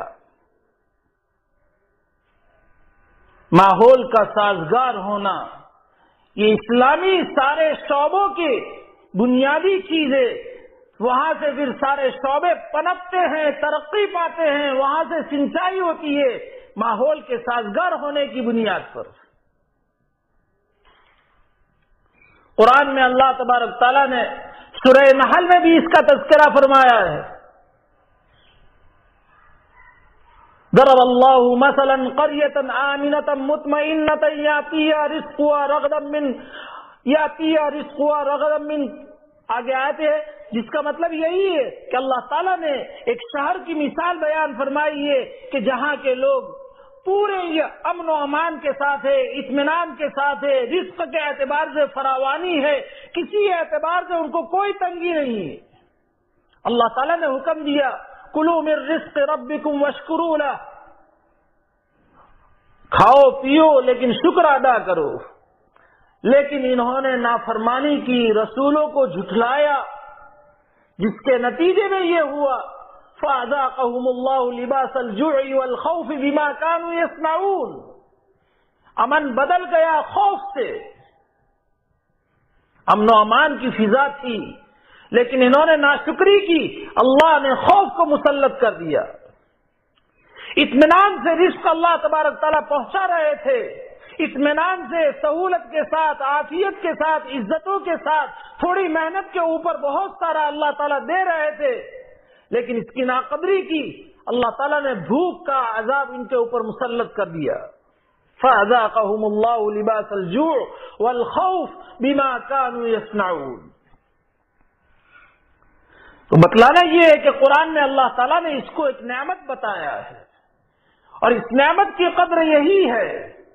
ماحول کا سازگار ہونا یہ اسلامی سارے شعبوں کی بنیادی چیزیں، وہاں سے پھر سارے شعبے پنپتے ہیں، ترقی پاتے ہیں، وہاں سے سنچائی ہوتی ہے ماحول کے سازگار ہونے کی بنیاد پر۔ قرآن میں اللہ تبارک تعالیٰ نے سورہ نحل میں بھی اس کا تذکرہ فرمایا ہے۔ ضرب اللہ مثلا قریۃ آمنۃ مطمئنۃ یاتیہا رزقها رغدا من یاتیہا رزقها رغدا من، آگے آتے ہیں جس کا مطلب یہی ہے کہ اللہ تعالیٰ نے ایک شہر کی مثال بیان فرمائی ہے کہ جہاں کے لوگ پورے یہ امن و امان کے ساتھ ہے، اطمینان کے ساتھ ہے، رزق کے اعتبار سے فراوانی ہے، کسی اعتبار سے ان کو کوئی تنگی نہیں ہے۔ اللہ تعالیٰ نے حکم دیا کلوا من رزق ربکم واشکروا لہ، کھاؤ پیو لیکن شکر ادا کرو، لیکن انہوں نے نافرمانی کی، رسولوں کو جھٹلایا، جس کے نتیجے میں یہ ہوا فَأَذَاقَهُمُ اللَّهُ لِبَاسَ الْجُوعِ وَالْخَوْفِ بِمَا كَانُوا يَصْنَعُونَ، امن بدل گیا خوف سے، امن و امان کی فضا تھی لیکن انہوں نے ناشکری کی، اللہ نے خوف کو مسلط کر دیا۔ اطمینان سے رزق اللہ تبارک تعالیٰ پہنچا رہے تھے، اطمینان سے، سہولت کے ساتھ، عافیت کے ساتھ، عزتوں کے ساتھ، تھوڑی محنت کے اوپر بہت سارا اللہ تعالیٰ دے رہے تھے، لیکن اس کی ناقدری کی، اللہ تعالیٰ نے بھوک کا عذاب ان کے اوپر مسلط کر دیا۔ فَأَذَاقَهُمُ اللَّهُ لِبَاسَ الْجُوعِ وَالْخَوْفِ بِمَا كَانُوا يَصْنَعُونَ۔ تو بتلانا یہ ہے کہ قرآن میں اللہ تعالیٰ نے اس کو ایک نعمت بتایا ہے، اور اس نعمت کی قدر یہی ہے۔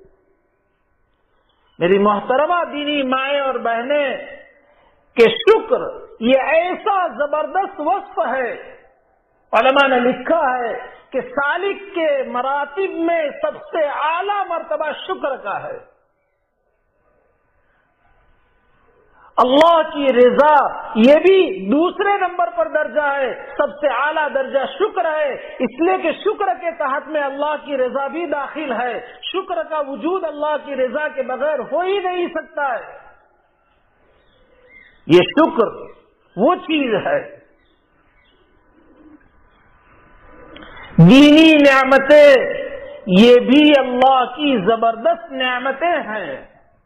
میری محترمہ دینی مائیں اور بہنیں کہ شکر یہ ایسا زبردست وصف ہے، علماء نے لکھا ہے کہ سالک کے مراتب میں سب سے اعلیٰ مرتبہ شکر کا ہے. اللہ کی رضا یہ بھی دوسرے نمبر پر درجہ ہے، سب سے اعلیٰ درجہ شکر ہے، اس لیے کہ شکر کے تحت میں اللہ کی رضا بھی داخل ہے. شکر کا وجود اللہ کی رضا کے بغیر ہو ہی نہیں سکتا ہے. یہ شکر وہ چیز ہے. دینی نعمتیں یہ بھی اللہ کی زبردست نعمتیں ہیں.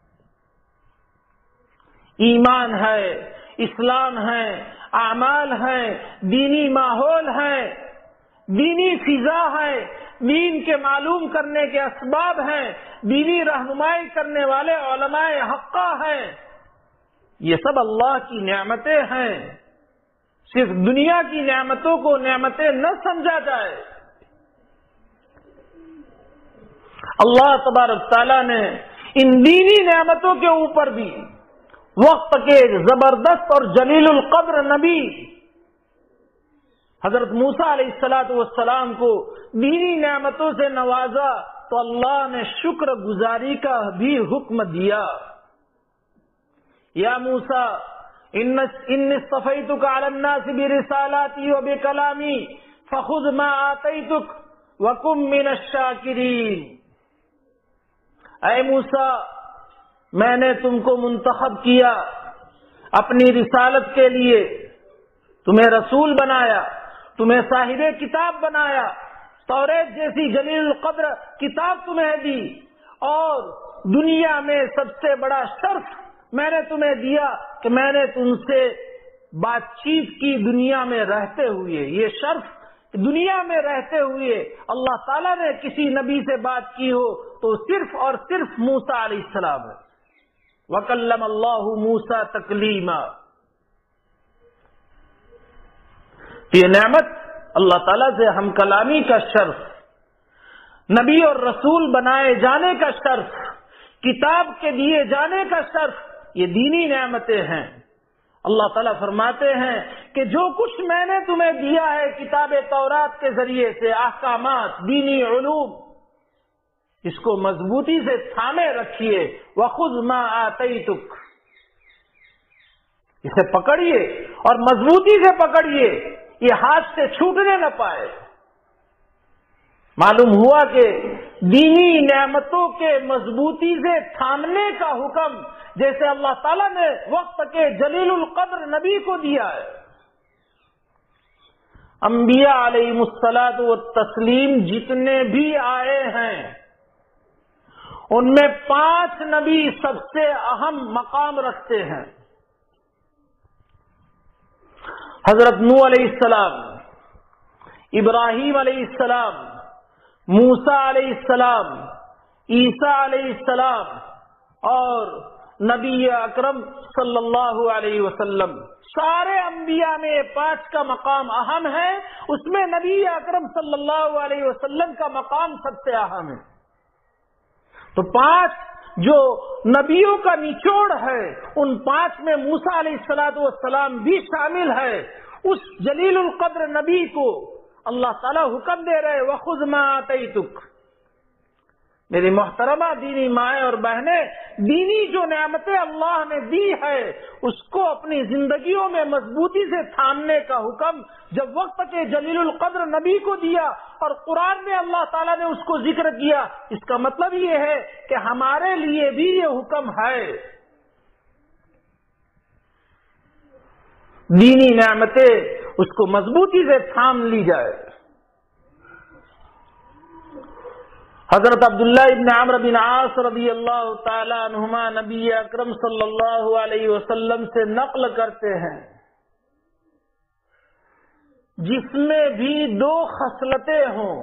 ایمان ہے، اسلام ہے، اعمال ہیں، دینی ماحول ہے، دینی فضا ہے، دین کے معلوم کرنے کے اسباب ہیں، دینی رہنمائی کرنے والے علماء حقہ ہیں. یہ سب اللہ کی نعمتیں ہیں. صرف دنیا کی نعمتوں کو نعمتیں نہ سمجھا جائے. اللہ تبارک تعالیٰ نے ان دینی نعمتوں کے اوپر بھی وقت کے زبردست اور جلیل القدر نبی حضرت موسیٰ علیہ الصلاۃ والسلام کو دینی نعمتوں سے نوازا تو اللہ نے شکر گزاری کا بھی حکم دیا. یا موسیٰ ان اصطفیتک علی الناس برسالاتی وبکلامی فخذ ما آتیتک وکن من الشاکرین. اے موسیٰ، میں نے تم کو منتخب کیا اپنی رسالت کے لیے، تمہیں رسول بنایا، تمہیں صاحب کتاب بنایا، توریت جیسی جلیل القدر کتاب تمہیں دی، اور دنیا میں سب سے بڑا شرف میں نے تمہیں دیا کہ میں نے تم سے بات چیت کی دنیا میں رہتے ہوئے. یہ شرف دنیا میں رہتے ہوئے اللہ تعالیٰ نے کسی نبی سے بات کی ہو تو صرف اور صرف موسیٰ علیہ السلام ہے. وَكَلَّمَ اللَّهُ مُوسَى تَكْلِيمًا. یہ نعمت اللہ تعالیٰ سے ہم کلامی کا شرف، نبی اور رسول بنائے جانے کا شرف، کتاب کے دیے جانے کا شرف، یہ دینی نعمتیں ہیں. اللہ تعالیٰ فرماتے ہیں کہ جو کچھ میں نے تمہیں دیا ہے کتاب تورات کے ذریعے سے، احکامات، دینی علوم، اس کو مضبوطی سے تھامے رکھیے. وَخُذْ مَا آتَيْتُكَ، اسے پکڑیے اور مضبوطی سے پکڑیے، یہ ہاتھ سے چھوٹنے نہ پائے. معلوم ہوا کہ دینی نعمتوں کے مضبوطی سے تھامنے کا حکم جیسے اللہ تعالیٰ نے وقت کے جلیل القدر نبی کو دیا ہے، انبیاء علیہ الصلاۃ والتسلیم جتنے بھی آئے ہیں ان میں پانچ نبی سب سے اہم مقام رکھتے ہیں. حضرت نوح علیہ السلام، ابراہیم علیہ السلام، موسیٰ علیہ السلام، عیسیٰ علیہ السلام اور نبی اکرم صلی اللہ علیہ وسلم. سارے انبیاء میں پانچ کا مقام اہم ہے، اس میں نبی اکرم صلی اللہ علیہ وسلم کا مقام سب سے اہم ہے. تو پانچ جو نبیوں کا نچوڑ ہے ان پانچ میں موسیٰ علیہ الصلاۃ والسلام بھی شامل ہے. اس جلیل القدر نبی کو اللہ تعالیٰ حکم دے رہے وَخُذْ مَا آتَيْتُكَ. میری محترمہ دینی مائیں اور بہنیں، دینی جو نعمتیں اللہ نے دی ہے اس کو اپنی زندگیوں میں مضبوطی سے تھامنے کا حکم جب وقت کے جلیل القدر نبی کو دیا اور قرآن میں اللہ تعالیٰ نے اس کو ذکر کیا، اس کا مطلب یہ ہے کہ ہمارے لیے بھی یہ حکم ہے. دینی نعمتیں اس کو مضبوطی سے تھام لی جائے. حضرت عبداللہ ابن عمرو بن عاص رضی اللہ تعالی عنہما نبی اکرم صلی اللہ علیہ وسلم سے نقل کرتے ہیں، جس میں بھی دو خصلتیں ہوں،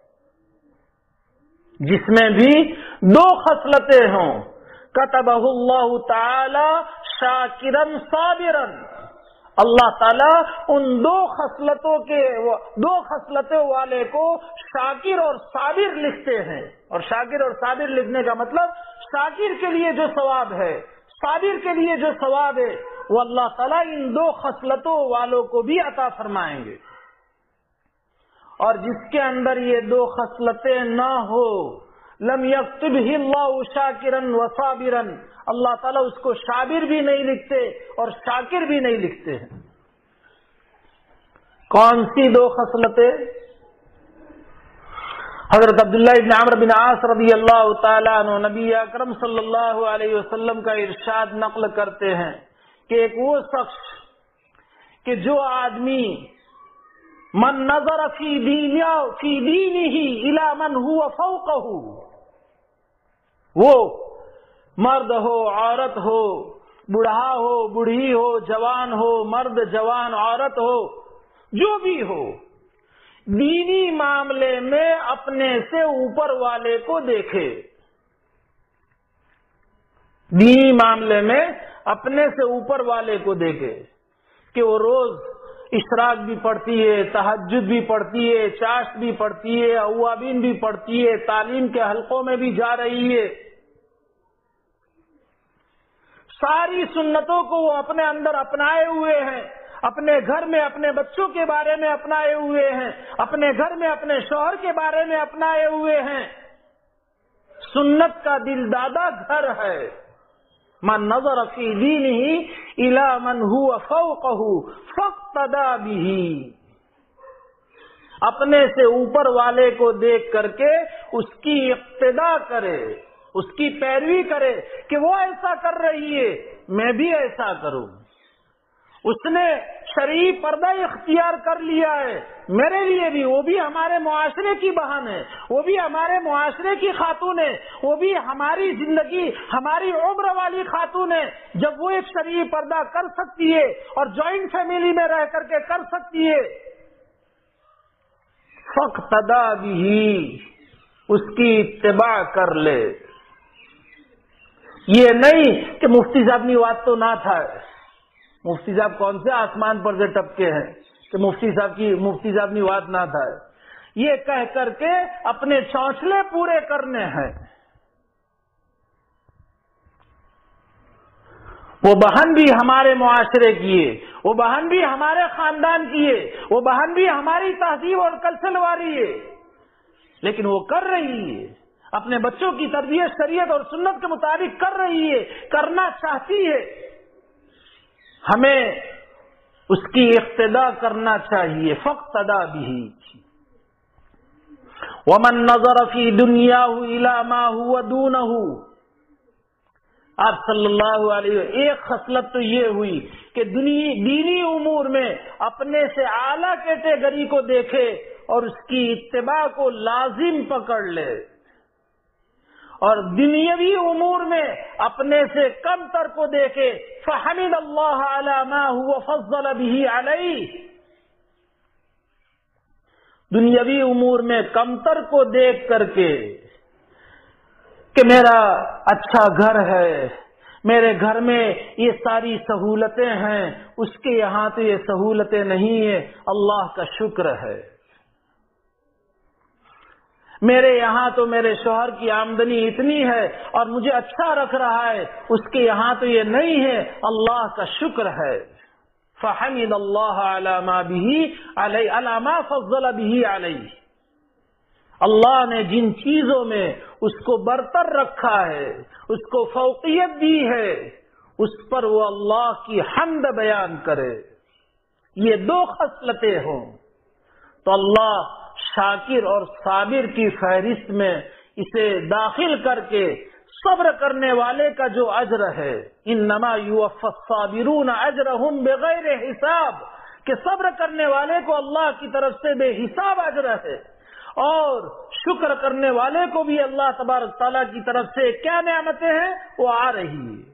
جس میں بھی دو خصلتیں ہوں، کتبہ اللہ تعالی شاکرا صابرا. اللہ تعالیٰ ان دو خصلتوں کے دو خصلتوں والے کو شاکر اور صابر لکھتے ہیں. اور شاکر اور صابر لکھنے کا مطلب شاکر کے لیے جو ثواب ہے، صابر کے لیے جو ثواب ہے، وہ اللہ تعالیٰ ان دو خصلتوں والوں کو بھی عطا فرمائیں گے. اور جس کے اندر یہ دو خصلتیں نہ ہو لم یکتبہ اللہ شاکرا وصابرا، اللہ تعالیٰ اس کو صابر بھی نہیں لکھتے اور شاکر بھی نہیں لکھتے ہیں۔ کون سی دو خصلتیں؟ حضرت عبداللہ ابن عمرو بن عاص رضی اللہ تعالیٰ عنہ نبی اکرم صلی اللہ علیہ وسلم کا ارشاد نقل کرتے ہیں کہ ایک وہ شخص کہ جو آدمی من نظر فی دینہ فی دینہ الی من ہوا فوقہ، وہ مرد ہو عورت ہو، بوڑھا ہو بوڑھی ہو، جوان ہو مرد جوان عورت ہو، جو بھی ہو، دینی معاملے میں اپنے سے اوپر والے کو دیکھے، دینی معاملے میں اپنے سے اوپر والے کو دیکھے کہ وہ روز اشراق بھی پڑھتی ہے، تہجد بھی پڑھتی ہے، چاشت بھی پڑھتی ہے، اوابین بھی پڑھتی ہے، تعلیم کے حلقوں میں بھی جا رہی ہے، ساری سنتوں کو وہ اپنے اندر اپنائے ہوئے ہیں، اپنے گھر میں اپنے بچوں کے بارے میں اپنائے ہوئے ہیں، اپنے گھر میں اپنے شوہر کے بارے میں اپنائے ہوئے ہیں، سنت کا دل دادا گھر ہے۔ من نظر فی دینہ الی من ہوا فوقہ فاقتدی بہ، اپنے سے اوپر والے کو دیکھ کر کے اس کی اقتدا کرے، اس کی پیروی کرے کہ وہ ایسا کر رہی ہے میں بھی ایسا کروں، اس نے شرعی پردہ اختیار کر لیا ہے میرے لیے بھی، وہ بھی ہمارے معاشرے کی بہن ہے، وہ بھی ہمارے معاشرے کی خاتون ہے، وہ بھی ہماری زندگی ہماری عمر والی خاتون ہے، جب وہ ایک شرعی پردہ کر سکتی ہے اور جوائنٹ فیملی میں رہ کر کے کر سکتی ہے، فاقتدی بہ، اس کی اتباع کر لے۔ یہ نہیں کہ مفتی صاحب نے بات تو نہ تھا، مفتی صاحب کون سے آسمان پر سے ٹپکے ہیں کہ مفتی صاحب کی مفتی صاحب نے بات نہ تھا، یہ کہہ کر کے اپنے چونچلے پورے کرنے ہیں۔ وہ بہن بھی ہمارے معاشرے کی ہے، وہ بہن بھی ہمارے خاندان کی ہے، وہ بہن بھی ہماری تہذیب اور کلچر والی ہے، لیکن وہ کر رہی ہے، اپنے بچوں کی تربیت شریعت اور سنت کے مطابق کر رہی ہے، کرنا چاہتی ہے، ہمیں اس کی اقتدا کرنا چاہیے۔ فاقتدی بہ، ومن نظر فی دنیاہ الی ما هو دونہ، آپ صلی اللہ علیہ وسلم ایک خصلت تو یہ ہوئی کہ دینی امور میں اپنے سے اعلیٰ کیٹیگری کو دیکھے اور اس کی اتباع کو لازم پکڑ لے، اور دنیاوی امور میں اپنے سے کم تر کو دیکھے، فحمد اللہ علی ما هو فضل به علیہ، دنیاوی امور میں کمتر کو دیکھ کر کے کہ میرا اچھا گھر ہے، میرے گھر میں یہ ساری سہولتیں ہیں، اس کے یہاں تو یہ سہولتیں نہیں ہیں، اللہ کا شکر ہے، میرے یہاں تو میرے شوہر کی آمدنی اتنی ہے اور مجھے اچھا رکھ رہا ہے، اس کے یہاں تو یہ نہیں ہے، اللہ کا شکر ہے۔ فحمد اللہ علی ما بہ علی علی ما فضل بہ علیہ، اللہ نے جن چیزوں میں اس کو برتر رکھا ہے، اس کو فوقیت دی ہے، اس پر وہ اللہ کی حمد بیان کرے، یہ دو خصلتیں ہوں تو اللہ شاکر اور صابر کی فہرست میں اسے داخل کر کے صبر کرنے والے کا جو اجر ہے، انما یوفی الصابرون اجرہم بغیر حساب، کہ صبر کرنے والے کو اللہ کی طرف سے بے حساب اجر ہے، اور شکر کرنے والے کو بھی اللہ تبارک تعالیٰ کی طرف سے کیا نعمتیں ہیں وہ آ رہی ہیں۔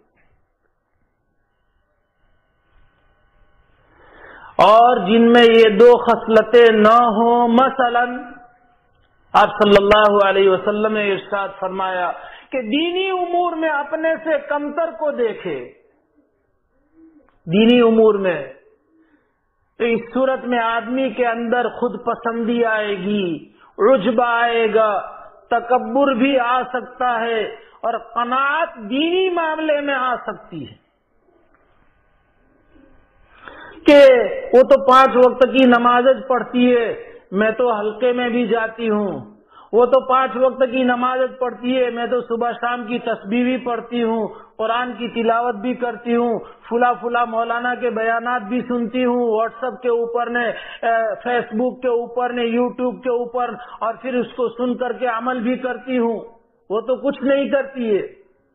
اور جن میں یہ دو خصلتیں نہ ہوں، مثلا آپ صلی اللہ علیہ وسلم نے ارشاد فرمایا کہ دینی امور میں اپنے سے کمتر کو دیکھے، دینی امور میں، تو اس صورت میں آدمی کے اندر خود پسندی آئے گی، عجب آئے گا، تکبر بھی آ سکتا ہے، اور قناعت دینی معاملے میں آ سکتی ہے کہ وہ تو پانچ وقت کی نماز پڑھتی ہے، میں تو حلقے میں بھی جاتی ہوں، وہ تو پانچ وقت کی نماز پڑھتی ہے، میں تو صبح شام کی تسبیح بھی پڑھتی ہوں، قرآن کی تلاوت بھی کرتی ہوں، فلا فلا مولانا کے بیانات بھی سنتی ہوں، واٹس ایپ کے اوپر نے، فیس بک کے اوپر نے، یوٹیوب کے اوپر، اور پھر اس کو سن کر کے عمل بھی کرتی ہوں۔ وہ تو کچھ نہیں کرتی ہے۔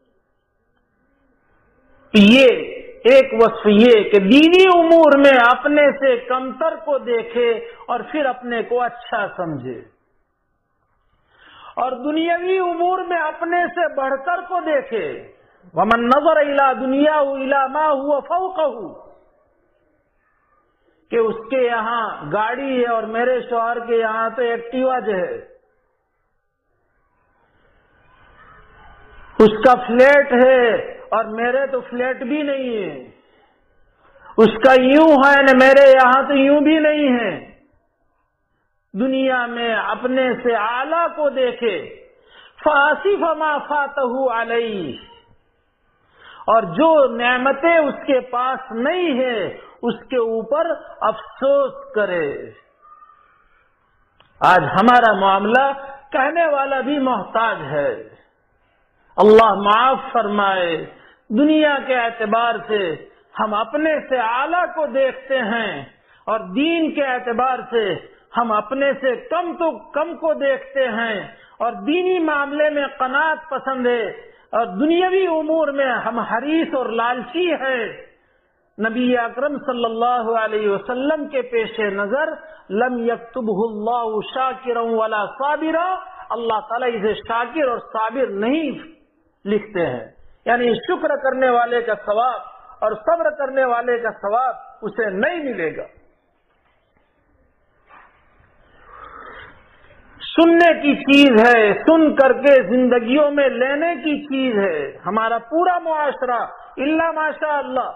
یہ ایک وصف یہ کہ دینی امور میں اپنے سے کمتر کو دیکھے اور پھر اپنے کو اچھا سمجھے، اور دنیاوی امور میں اپنے سے بڑھ کر کو دیکھے۔ وَمَن نَظَرَ إِلَى دُنْيَاهُ إِلَى مَا هُوَ فَوْقَهُ، کہ اس کے یہاں گاڑی ہے اور میرے شوہر کے یہاں تو ایکٹیوا جو ہے، اس کا فلیٹ ہے اور میرے تو فلیٹ بھی نہیں ہے، اس کا یوں ہے نہ میرے یہاں تو یوں بھی نہیں ہے۔ دنیا میں اپنے سے اعلیٰ کو دیکھے، فَآسِفَ مَا فَاتَهُ عَلَيْهِ، اور جو نعمتیں اس کے پاس نہیں ہے اس کے اوپر افسوس کرے۔ آج ہمارا معاملہ کہنے والا بھی محتاج ہے، اللہ معاف فرمائے۔ دنیا کے اعتبار سے ہم اپنے سے اعلیٰ کو دیکھتے ہیں، اور دین کے اعتبار سے ہم اپنے سے کم تو کم کو دیکھتے ہیں، اور دینی معاملے میں قناعت پسند ہے، اور دنیاوی امور میں ہم حریص اور لالچی ہیں۔ نبی اکرم صلی اللہ علیہ وسلم کے پیش نظر لم یکتبہ اللہ شاکرا ولا صابرا، اللہ تعالیٰ اسے شاکر اور صابر نہیں لکھتے ہیں، یعنی شکر کرنے والے کا ثواب اور صبر کرنے والے کا ثواب اسے نہیں ملے گا۔ سننے کی چیز ہے، سن کر کے زندگیوں میں لینے کی چیز ہے ہمارا پورا معاشرہ الا ماشاء اللہ،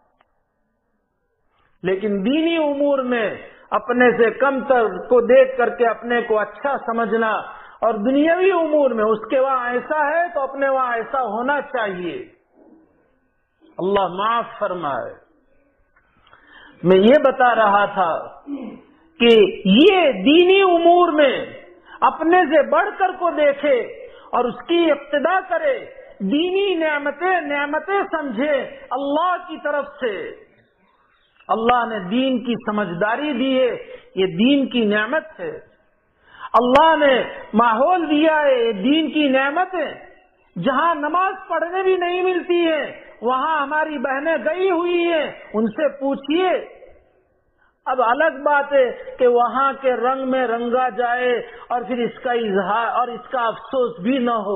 لیکن دینی امور میں اپنے سے کم تر کو دیکھ کر کے اپنے کو اچھا سمجھنا، اور دنیاوی امور میں اس کے وہاں ایسا ہے تو اپنے وہاں ایسا ہونا چاہیے۔ اللہ معاف فرمائے۔ میں یہ بتا رہا تھا کہ یہ دینی امور میں اپنے سے بڑھ کر کو دیکھے اور اس کی اقتدا کرے، دینی نعمتیں نعمتیں سمجھے اللہ کی طرف سے۔ اللہ نے دین کی سمجھداری دی ہے، یہ دین کی نعمت ہے۔ اللہ نے ماحول دیا ہے، یہ دین کی نعمت ہے۔ جہاں نماز پڑھنے بھی نہیں ملتی ہے وہاں ہماری بہنیں گئی ہوئی ہیں، ان سے پوچھئے۔ اب الگ بات ہے کہ وہاں کے رنگ میں رنگا جائے اور پھر اس کا اظہار اور اس کا افسوس بھی نہ ہو۔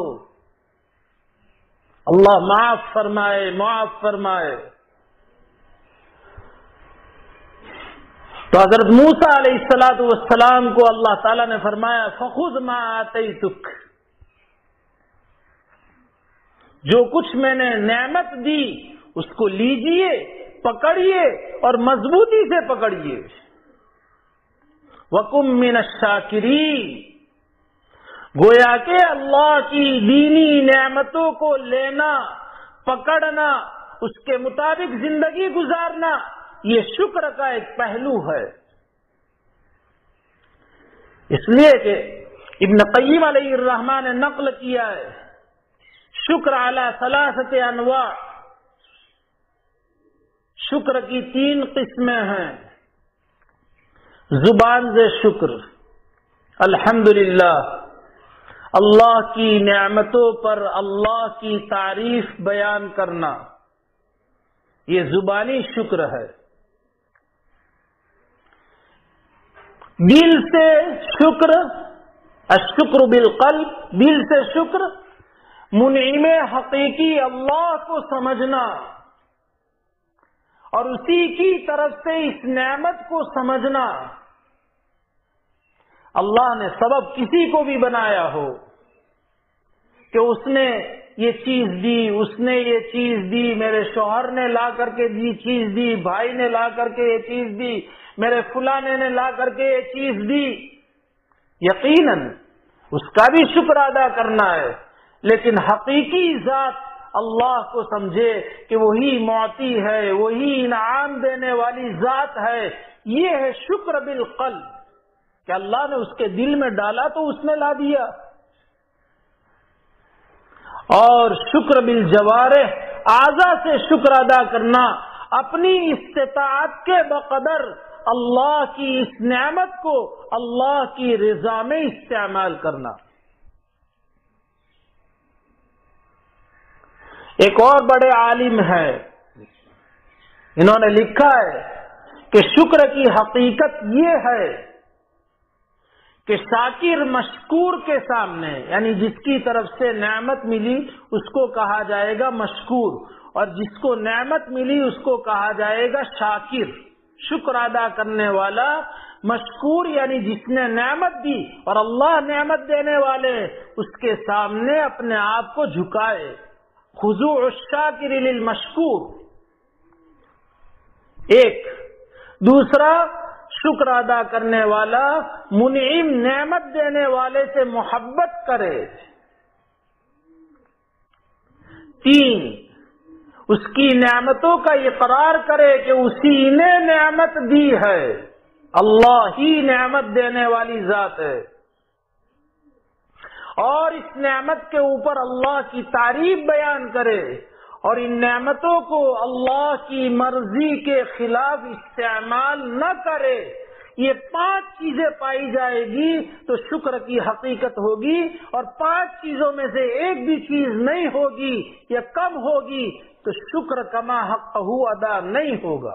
اللہ معاف فرمائے، معاف فرمائے۔ تو حضرت موسیٰ علیہ الصلوۃ والسلام کو اللہ تعالیٰ نے فرمایا فَخُذْ مَا آتَيْتُكَ، جو کچھ میں نے نعمت دی اس کو لیجئے، پکڑیے اور مضبوطی سے پکڑیے۔ وَكُن مِّنَ الشَّاكِرِينَ، گویا کہ اللہ کی دینی نعمتوں کو لینا، پکڑنا، اس کے مطابق زندگی گزارنا، یہ شکر کا ایک پہلو ہے۔ اس لیے کہ ابن قیم علیہ الرحمہ نے نقل کیا ہے، شکر علی ثلاثت انواع، شکر کی تین قسمیں ہیں۔ زبان سے شکر، الحمدللہ، اللہ کی نعمتوں پر اللہ کی تعریف بیان کرنا، یہ زبانی شکر ہے۔ دل سے شکر، الشکر بالقلب، دل سے شکر، منعم حقیقی اللہ کو سمجھنا اور اسی کی طرف سے اس نعمت کو سمجھنا۔ اللہ نے سبب کسی کو بھی بنایا ہو کہ اس نے یہ چیز دی، اس نے یہ چیز دی، میرے شوہر نے لا کر کے یہ چیز دی، بھائی نے لا کر کے یہ چیز دی، میرے فلانے نے لا کر کے یہ چیز دی، یقیناً اس کا بھی شکر ادا کرنا ہے، لیکن حقیقی ذات اللہ کو سمجھے کہ وہی معطی ہے، وہی انعام دینے والی ذات ہے، یہ ہے شکر بالقلب۔ کہ اللہ نے اس کے دل میں ڈالا تو اس نے لا دیا. اور شکر بالجوارح، اعضاء سے شکر ادا کرنا، اپنی استطاعت کے بقدر اللہ کی اس نعمت کو اللہ کی رضا میں استعمال کرنا. ایک اور بڑے عالم ہے، انہوں نے لکھا ہے کہ شکر کی حقیقت یہ ہے کہ شاکر مشکور کے سامنے، یعنی جس کی طرف سے نعمت ملی اس کو کہا جائے گا مشکور، اور جس کو نعمت ملی اس کو کہا جائے گا شاکر، شکر ادا کرنے والا. مشکور یعنی جس نے نعمت دی اور اللہ نعمت دینے والے اس کے سامنے اپنے آپ کو جھکائے. خضوع الشاکر للمشکور. ایک دوسرا، شکر ادا کرنے والا منعم نعمت دینے والے سے محبت کرے. تین، اس کی نعمتوں کا اقرار کرے کہ اسی نے نعمت دی ہے، اللہ ہی نعمت دینے والی ذات ہے، اور اس نعمت کے اوپر اللہ کی تعریف بیان کرے اور ان نعمتوں کو اللہ کی مرضی کے خلاف استعمال نہ کرے. یہ پانچ چیزیں پائی جائے گی تو شکر کی حقیقت ہوگی، اور پانچ چیزوں میں سے ایک بھی چیز نہیں ہوگی یا کم ہوگی تو شکر کما حقہ ادا نہیں ہوگا.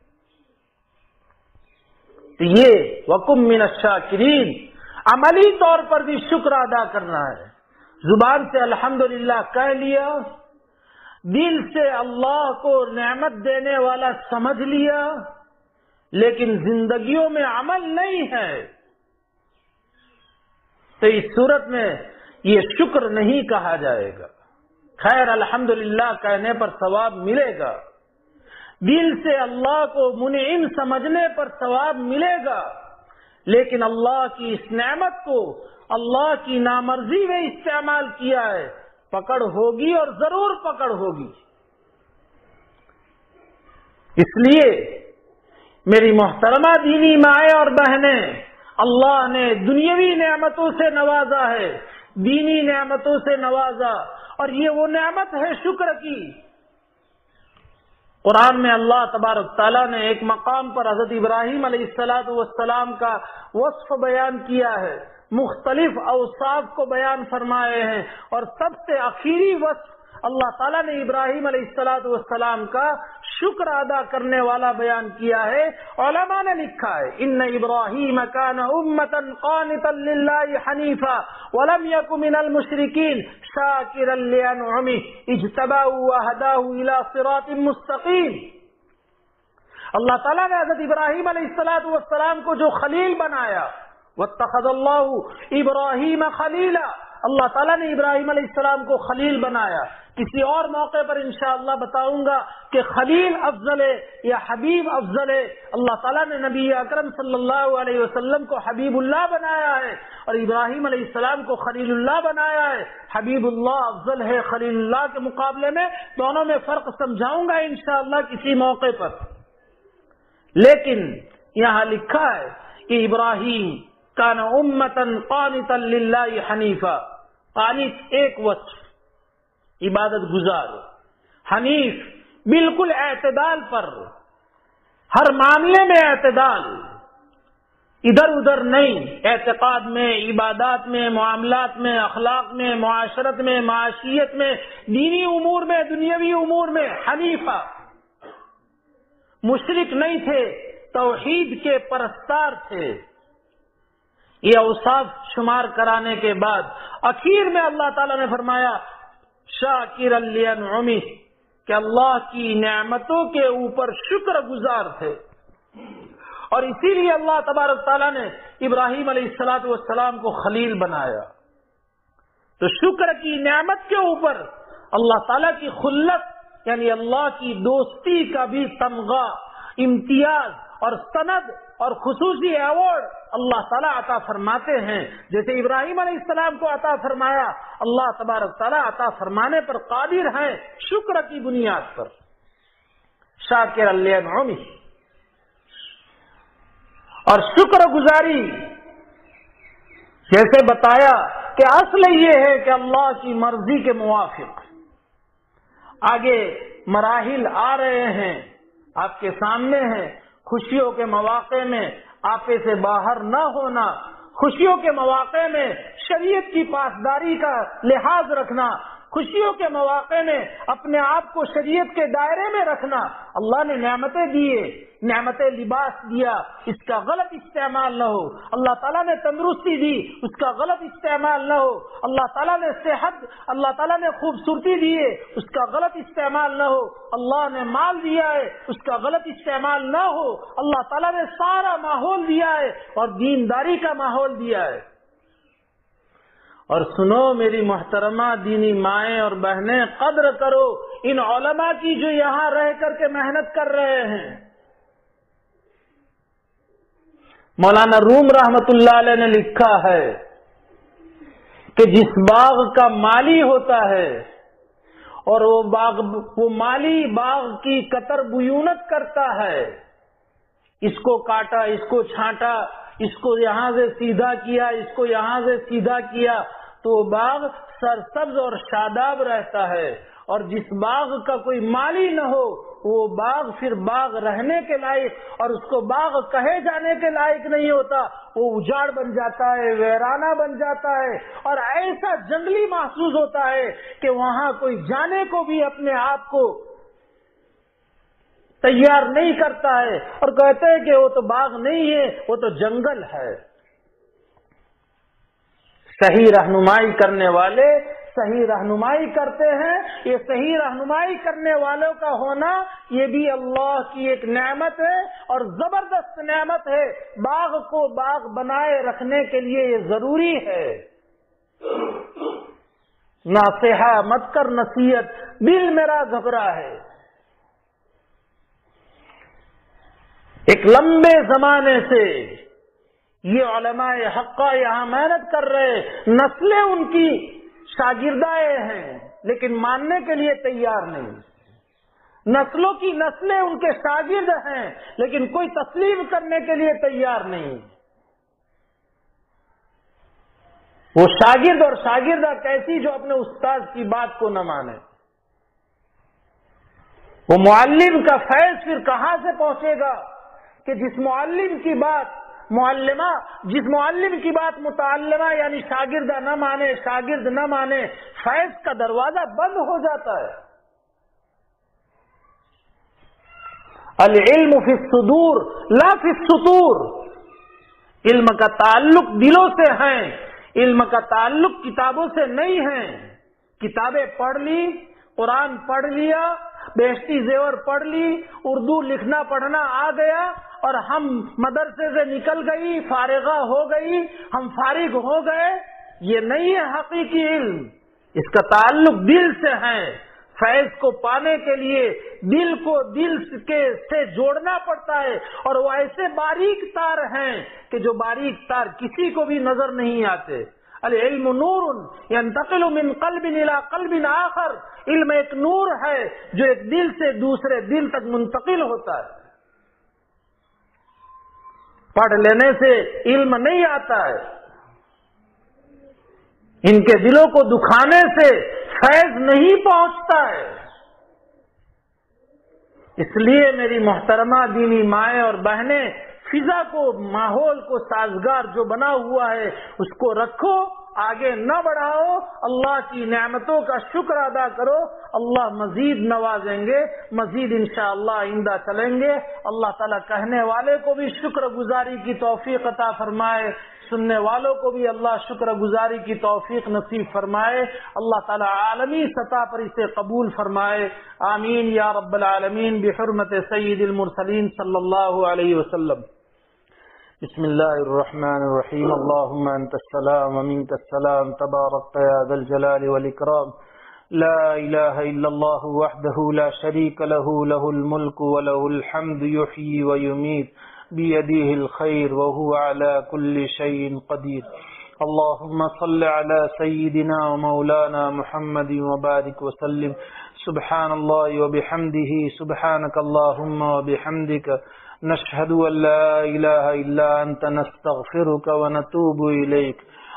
تو یہ وکم من الشاکرین، عملی طور پر بھی شکر ادا کرنا ہے. زبان سے الحمدللہ کہہ لیا، دل سے اللہ کو نعمت دینے والا سمجھ لیا، لیکن زندگیوں میں عمل نہیں ہے، تو اس صورت میں یہ شکر نہیں کہا جائے گا. خیر الحمدللہ کہنے پر ثواب ملے گا، دل سے اللہ کو منعم سمجھنے پر ثواب ملے گا، لیکن اللہ کی اس نعمت کو اللہ کی نامرضی میں استعمال کیا ہے، پکڑ ہوگی اور ضرور پکڑ ہوگی. اس لیے میری محترمہ دینی مائیں اور بہنیں، اللہ نے دنیاوی نعمتوں سے نوازا ہے، دینی نعمتوں سے نوازا، اور یہ وہ نعمت ہے شکر کی. قرآن میں اللہ تبارک تعالیٰ نے ایک مقام پر حضرت ابراہیم علیہ الصلاۃ والسلام کا وصف بیان کیا ہے، مختلف اوصاف کو بیان فرمائے ہیں، اور سب سے آخری وصف اللہ تعالیٰ نے ابراہیم علیہ الصلاۃ والسلام کا شکر ادا کرنے والا بیان کیا ہے. علماء نے لکھا ہے ان ابراہیم کان امۃ قانتا للہ حنیفا ولم یک من المشرکین شاکرا لانعمہ اجتباہ وہداہ الی صراط مستقیم. اللہ تعالیٰ نے حضرت ابراہیم علیہ الصلاۃ والسلام کو جو خلیل بنایا، واتخذ اللہ ابراہیم خلیلا، اللہ تعالیٰ نے ابراہیم علیہ السلام کو خلیل بنایا. کسی اور موقع پر انشاءاللہ بتاؤں گا کہ خلیل افضل ہے یا حبیب افضل ہے. اللہ تعالیٰ نے نبی اکرم صلی اللہ علیہ وسلم کو حبیب اللہ بنایا ہے اور ابراہیم علیہ السلام کو خلیل اللہ بنایا ہے. حبیب اللہ افضل ہے خلیل اللہ کے مقابلے میں، دونوں میں فرق سمجھاؤں گا انشاءاللہ کسی موقع پر. لیکن یہاں لکھا ہے کہ ابراہیم کان امتا قانتا للہ حنیفا. قانت ایک وصف، عبادت گزار. حنیف بالکل اعتدال پر، ہر معاملے میں اعتدال، ادھر ادھر نہیں، اعتقاد میں، عبادات میں، معاملات میں، اخلاق میں، معاشرت میں، معاشیت میں، دینی امور میں، دنیاوی امور میں. حنیفہ، مشرک نہیں تھے، توحید کے پرستار تھے. یہ اوصاف شمار کرانے کے بعد اخیر میں اللہ تعالیٰ نے فرمایا شاکرا لانعمہ، کہ اللہ کی نعمتوں کے اوپر شکر گزار تھے. اور اسی لیے اللہ تبارک تعالیٰ نے ابراہیم علیہ الصلاۃ والسلام کو خلیل بنایا. تو شکر کی نعمت کے اوپر اللہ تعالیٰ کی خلت یعنی اللہ کی دوستی کا بھی تمغہ، امتیاز اور سند اور خصوصی ایوارڈ اللہ تعالیٰ عطا فرماتے ہیں. جیسے ابراہیم علیہ السلام کو عطا فرمایا، اللہ تبارک تعالیٰ عطا فرمانے پر قادر ہیں شکر کی بنیاد پر. شاکر لانعمہ. اور شکر گزاری جیسے بتایا کہ اصل یہ ہے کہ اللہ کی مرضی کے موافق آگے مراحل آ رہے ہیں، آپ کے سامنے ہیں۔ خوشیوں کے مواقع میں آپے سے باہر نہ ہونا، خوشیوں کے مواقع میں شریعت کی پاسداری کا لحاظ رکھنا، خوشیوں کے مواقع میں اپنے آپ کو شریعت کے دائرے میں رکھنا۔ اللہ نے نعمتیں دیے، نعمت لباس دیا، اس کا غلط استعمال نہ ہو۔ اللہ تعالیٰ نے تندرستی دی، اس کا غلط استعمال نہ ہو۔ اللہ تعالیٰ نے صحت، اللہ تعالیٰ نے خوبصورتی دی ہے، اس کا غلط استعمال نہ ہو۔ اللہ نے مال دیا ہے، اس کا غلط استعمال نہ ہو۔ اللہ تعالیٰ نے سارا ماحول دیا ہے اور دینداری کا ماحول دیا ہے۔ اور سنو میری محترمہ دینی مائیں اور بہنیں، قدر کرو ان علماء کی جو یہاں رہ کر کے محنت کر رہے ہیں۔ مولانا روم رحمت اللہ علیہ نے لکھا ہے کہ جس باغ کا مالی ہوتا ہے اور وہ باغ وہ مالی باغ کی قطر بیونت کرتا ہے، اس کو کاٹا، اس کو چھانٹا، اس کو یہاں سے سیدھا کیا، اس کو یہاں سے سیدھا کیا، تو وہ باغ سرسبز اور شاداب رہتا ہے۔ اور جس باغ کا کوئی مالی نہ ہو وہ باغ پھر باغ رہنے کے لائق اور اس کو باغ کہے جانے کے لائق نہیں ہوتا، وہ اجاڑ بن جاتا ہے، ویرانہ بن جاتا ہے، اور ایسا جنگلی محسوس ہوتا ہے کہ وہاں کوئی جانے کو بھی اپنے آپ کو تیار نہیں کرتا ہے، اور کہتے ہیں کہ وہ تو باغ نہیں ہے، وہ تو جنگل ہے۔ صحیح رہنمائی کرنے والے صحیح رہنمائی کرتے ہیں، یہ صحیح رہنمائی کرنے والوں کا ہونا یہ بھی اللہ کی ایک نعمت ہے اور زبردست نعمت ہے۔ باغ کو باغ بنائے رکھنے کے لیے یہ ضروری ہے۔ ناصحہ مت کر نصیحت، دل میرا گھبرا ہے۔ ایک لمبے زمانے سے یہ علماء حقہ یہاں محنت کر رہے، نسلیں ان کی شاگردائے ہیں لیکن ماننے کے لیے تیار نہیں، نسلوں کی نسلیں ان کے شاگرد ہیں لیکن کوئی تسلیم کرنے کے لیے تیار نہیں۔ وہ شاگرد اور شاگردہ کیسی جو اپنے استاد کی بات کو نہ مانے۔ وہ معلم کا فیض پھر کہاں سے پہنچے گا کہ جس معلم کی بات معلمہ جس معلم کی بات متعلمہ یعنی شاگردہ نہ مانے، شاگرد نہ مانے، فیض کا دروازہ بند ہو جاتا ہے۔ العلم فی الصدور لا فی السطور، علم کا تعلق دلوں سے ہے، علم کا تعلق کتابوں سے نہیں ہے۔ کتابیں پڑھ لی، قرآن پڑھ لیا، بیشتی زیور پڑھ لی، اردو لکھنا پڑھنا آ گیا اور ہم مدرسے سے نکل گئی، فارغہ ہو گئی، ہم فارغ ہو گئے، یہ نہیں ہے حقیقی علم۔ اس کا تعلق دل سے ہے۔ فیض کو پانے کے لیے دل کو دل کے سے جوڑنا پڑتا ہے، اور وہ ایسے باریک تار ہیں کہ جو باریک تار کسی کو بھی نظر نہیں آتے۔ العلم نور ينتقل من قلب الى قلب آخر، علم ایک نور ہے جو ایک دل سے دوسرے دل تک منتقل ہوتا ہے۔ پڑھ لینے سے علم نہیں آتا ہے، ان کے دلوں کو دکھانے سے فیض نہیں پہنچتا ہے۔ اس لیے میری محترمہ دینی مائیں اور بہنیں، فضا کو، ماحول کو سازگار جو بنا ہوا ہے اس کو رکھو، آگے نہ بڑھاؤ، اللہ کی نعمتوں کا شکر ادا کرو، اللہ مزید نوازیں گے، مزید انشاءاللہ آئندہ چلیں گے۔ اللہ تعالیٰ کہنے والے کو بھی شکر گزاری کی توفیق عطا فرمائے، سننے والوں کو بھی اللہ شکر گزاری کی توفیق نصیب فرمائے۔ اللہ تعالیٰ عالمی سطح پر اسے قبول فرمائے، آمین یا رب العالمین، بحرمت سید المرسلین صلی اللہ علیہ وسلم۔ بسم اللہ الرحمن الرحیم، اللہم انت السلام ومنک السلام، تبارکت یا ذا الجلال والاکرام، لا الہ الا اللہ وحدہ لا شریک لہ، لہ الملک ولہ الحمد، یحیی ویمیت، بیدہ الخیر وہو علی کل شیء قدیر۔ اللہم صل علی سیدنا ومولانا محمد وبارک وسلم۔ سبحان اللہ وبحمدہ، سبحانک اللہم وبحمدک، نشہد ان لا الہ الا انت، نستغفرک ونتوب الیک۔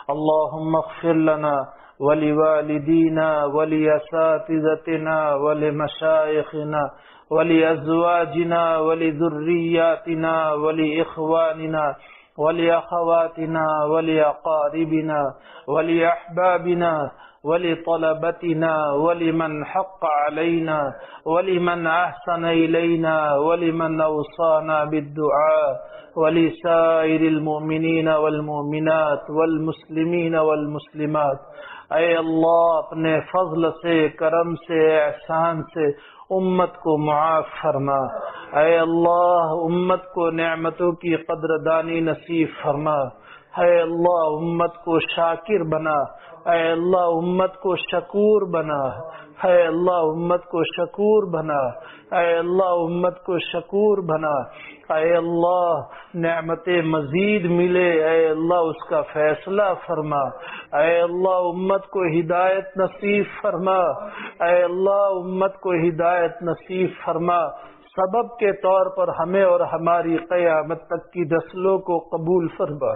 اللهم اغفر لنا ولوالدينا ولأساتذتنا ولمشايخنا ولأزواجنا ولذرياتنا ولإخواننا ولأخواتنا ولأقاربنا ولأحبابنا ولطلبتنا ولمن حق علينا ولمن أحسن إلينا ولمن أوصانا بالدعاء ولسائر المؤمنين والمؤمنات والمسلمين والمسلمات۔ اے اللہ اپنے فضل سے، کرم سے، احسان سے امت کو معاف فرما۔ اے اللہ امت کو نعمتوں کی قدردانی نصیب فرما۔ اے اللہ امت کو شاکر بنا۔ اے اللہ امت کو شکور بنا۔ اے اللہ امت کو شکور بنا۔ اے اللہ امت کو شکور بنا۔ اے اللہ نعمت مزید ملے، اے اللہ اس کا فیصلہ فرما۔ اے اللہ امت کو ہدایت نصیب فرما۔ اے اللہ امت کو ہدایت نصیب فرما۔ سبب کے طور پر ہمیں اور ہماری قیامت تک کی نسلوں کو قبول فرما۔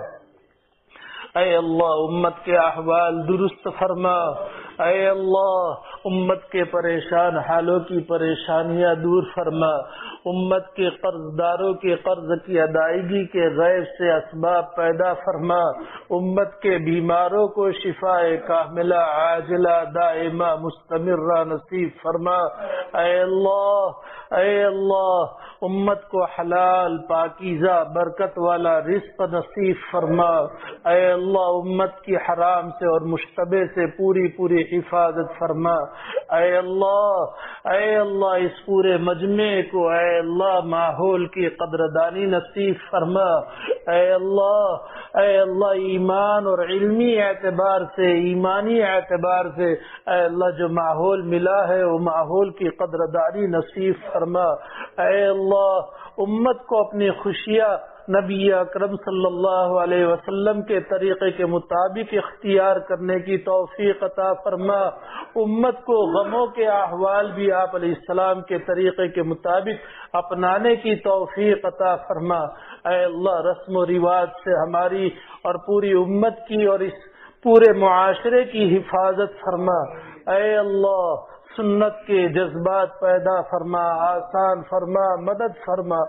اے اللہ امت کے احوال درست فرما۔ اے اللہ امت کے پریشان حالوں کی پریشانیاں دور فرما۔ امت کے قرض داروں کے قرض کی ادائیگی کے غیب سے اسباب پیدا فرما۔ امت کے بیماروں کو شفاء کاملہ عاجلہ دائمہ مستمرہ نصیب فرما۔ اے اللہ اے اللہ امت کو حلال پاکیزہ برکت والا رزق نصیب فرما۔ اے اللہ امت کی حرام سے اور مشتبہ سے پوری پوری حفاظت فرما۔ اے اللہ اے اللہ اس پورے مجمع کو اے اللہ ماحول کی قدردانی نصیب فرما۔ اے اللہ اے اللہ ایمان اور علمی اعتبار سے، ایمانی اعتبار سے اے اللہ جو ماحول ملا ہے وہ ماحول کی قدردانی نصیب فرما۔ اے اللہ امت کو اپنی خوشیاں نبی اکرم صلی اللہ علیہ وسلم کے طریقے کے مطابق اختیار کرنے کی توفیق عطا فرما۔ امت کو غموں کے احوال بھی آپ علیہ السلام کے طریقے کے مطابق اپنانے کی توفیق عطا فرما۔ اے اللہ رسم و رواج سے ہماری اور پوری امت کی اور اس پورے معاشرے کی حفاظت فرما۔ اے اللہ سنت کے جذبات پیدا فرما، آسان فرما، مدد فرما۔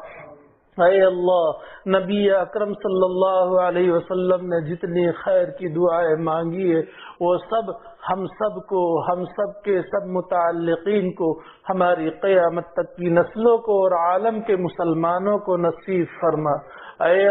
اے اللہ نبی اکرم صلی اللہ علیہ وسلم نے جتنی خیر کی دعائیں مانگی ہے وہ سب ہم سب کو، ہم سب کے سب متعلقین کو، ہماری قیامت تک کی نسلوں کو اور عالم کے مسلمانوں کو نصیب فرما۔ اے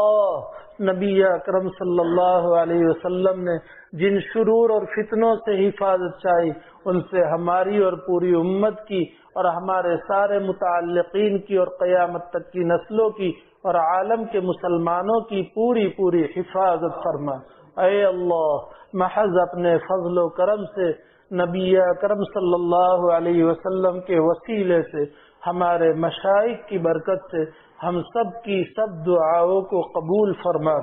اللہ نبی اکرم صلی اللہ علیہ وسلم نے جن شرور اور فتنوں سے حفاظت چاہی ان سے ہماری اور پوری امت کی اور ہمارے سارے متعلقین کی اور قیامت تک کی نسلوں کی اور عالم کے مسلمانوں کی پوری پوری حفاظت فرما۔ اے اللہ محض اپنے فضل و کرم سے نبی اکرم صلی اللہ علیہ وسلم کے وسیلے سے ہمارے مشائخ کی برکت سے ہم سب کی سب دعاؤں کو قبول فرما۔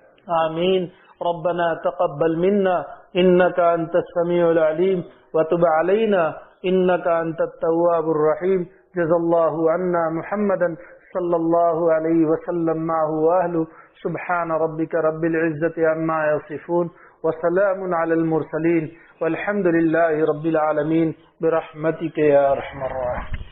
آمین۔ ربنا تقبل منا انك انت السميع العليم وتب علينا انك انت التواب الرحيم۔ جزا الله عنا محمدا صلى الله عليه وسلم معه واهله۔ سبحان ربك رب العزة عما يصفون وسلام على المرسلين والحمد لله رب العالمين برحمتك يا ارحم الراحمين۔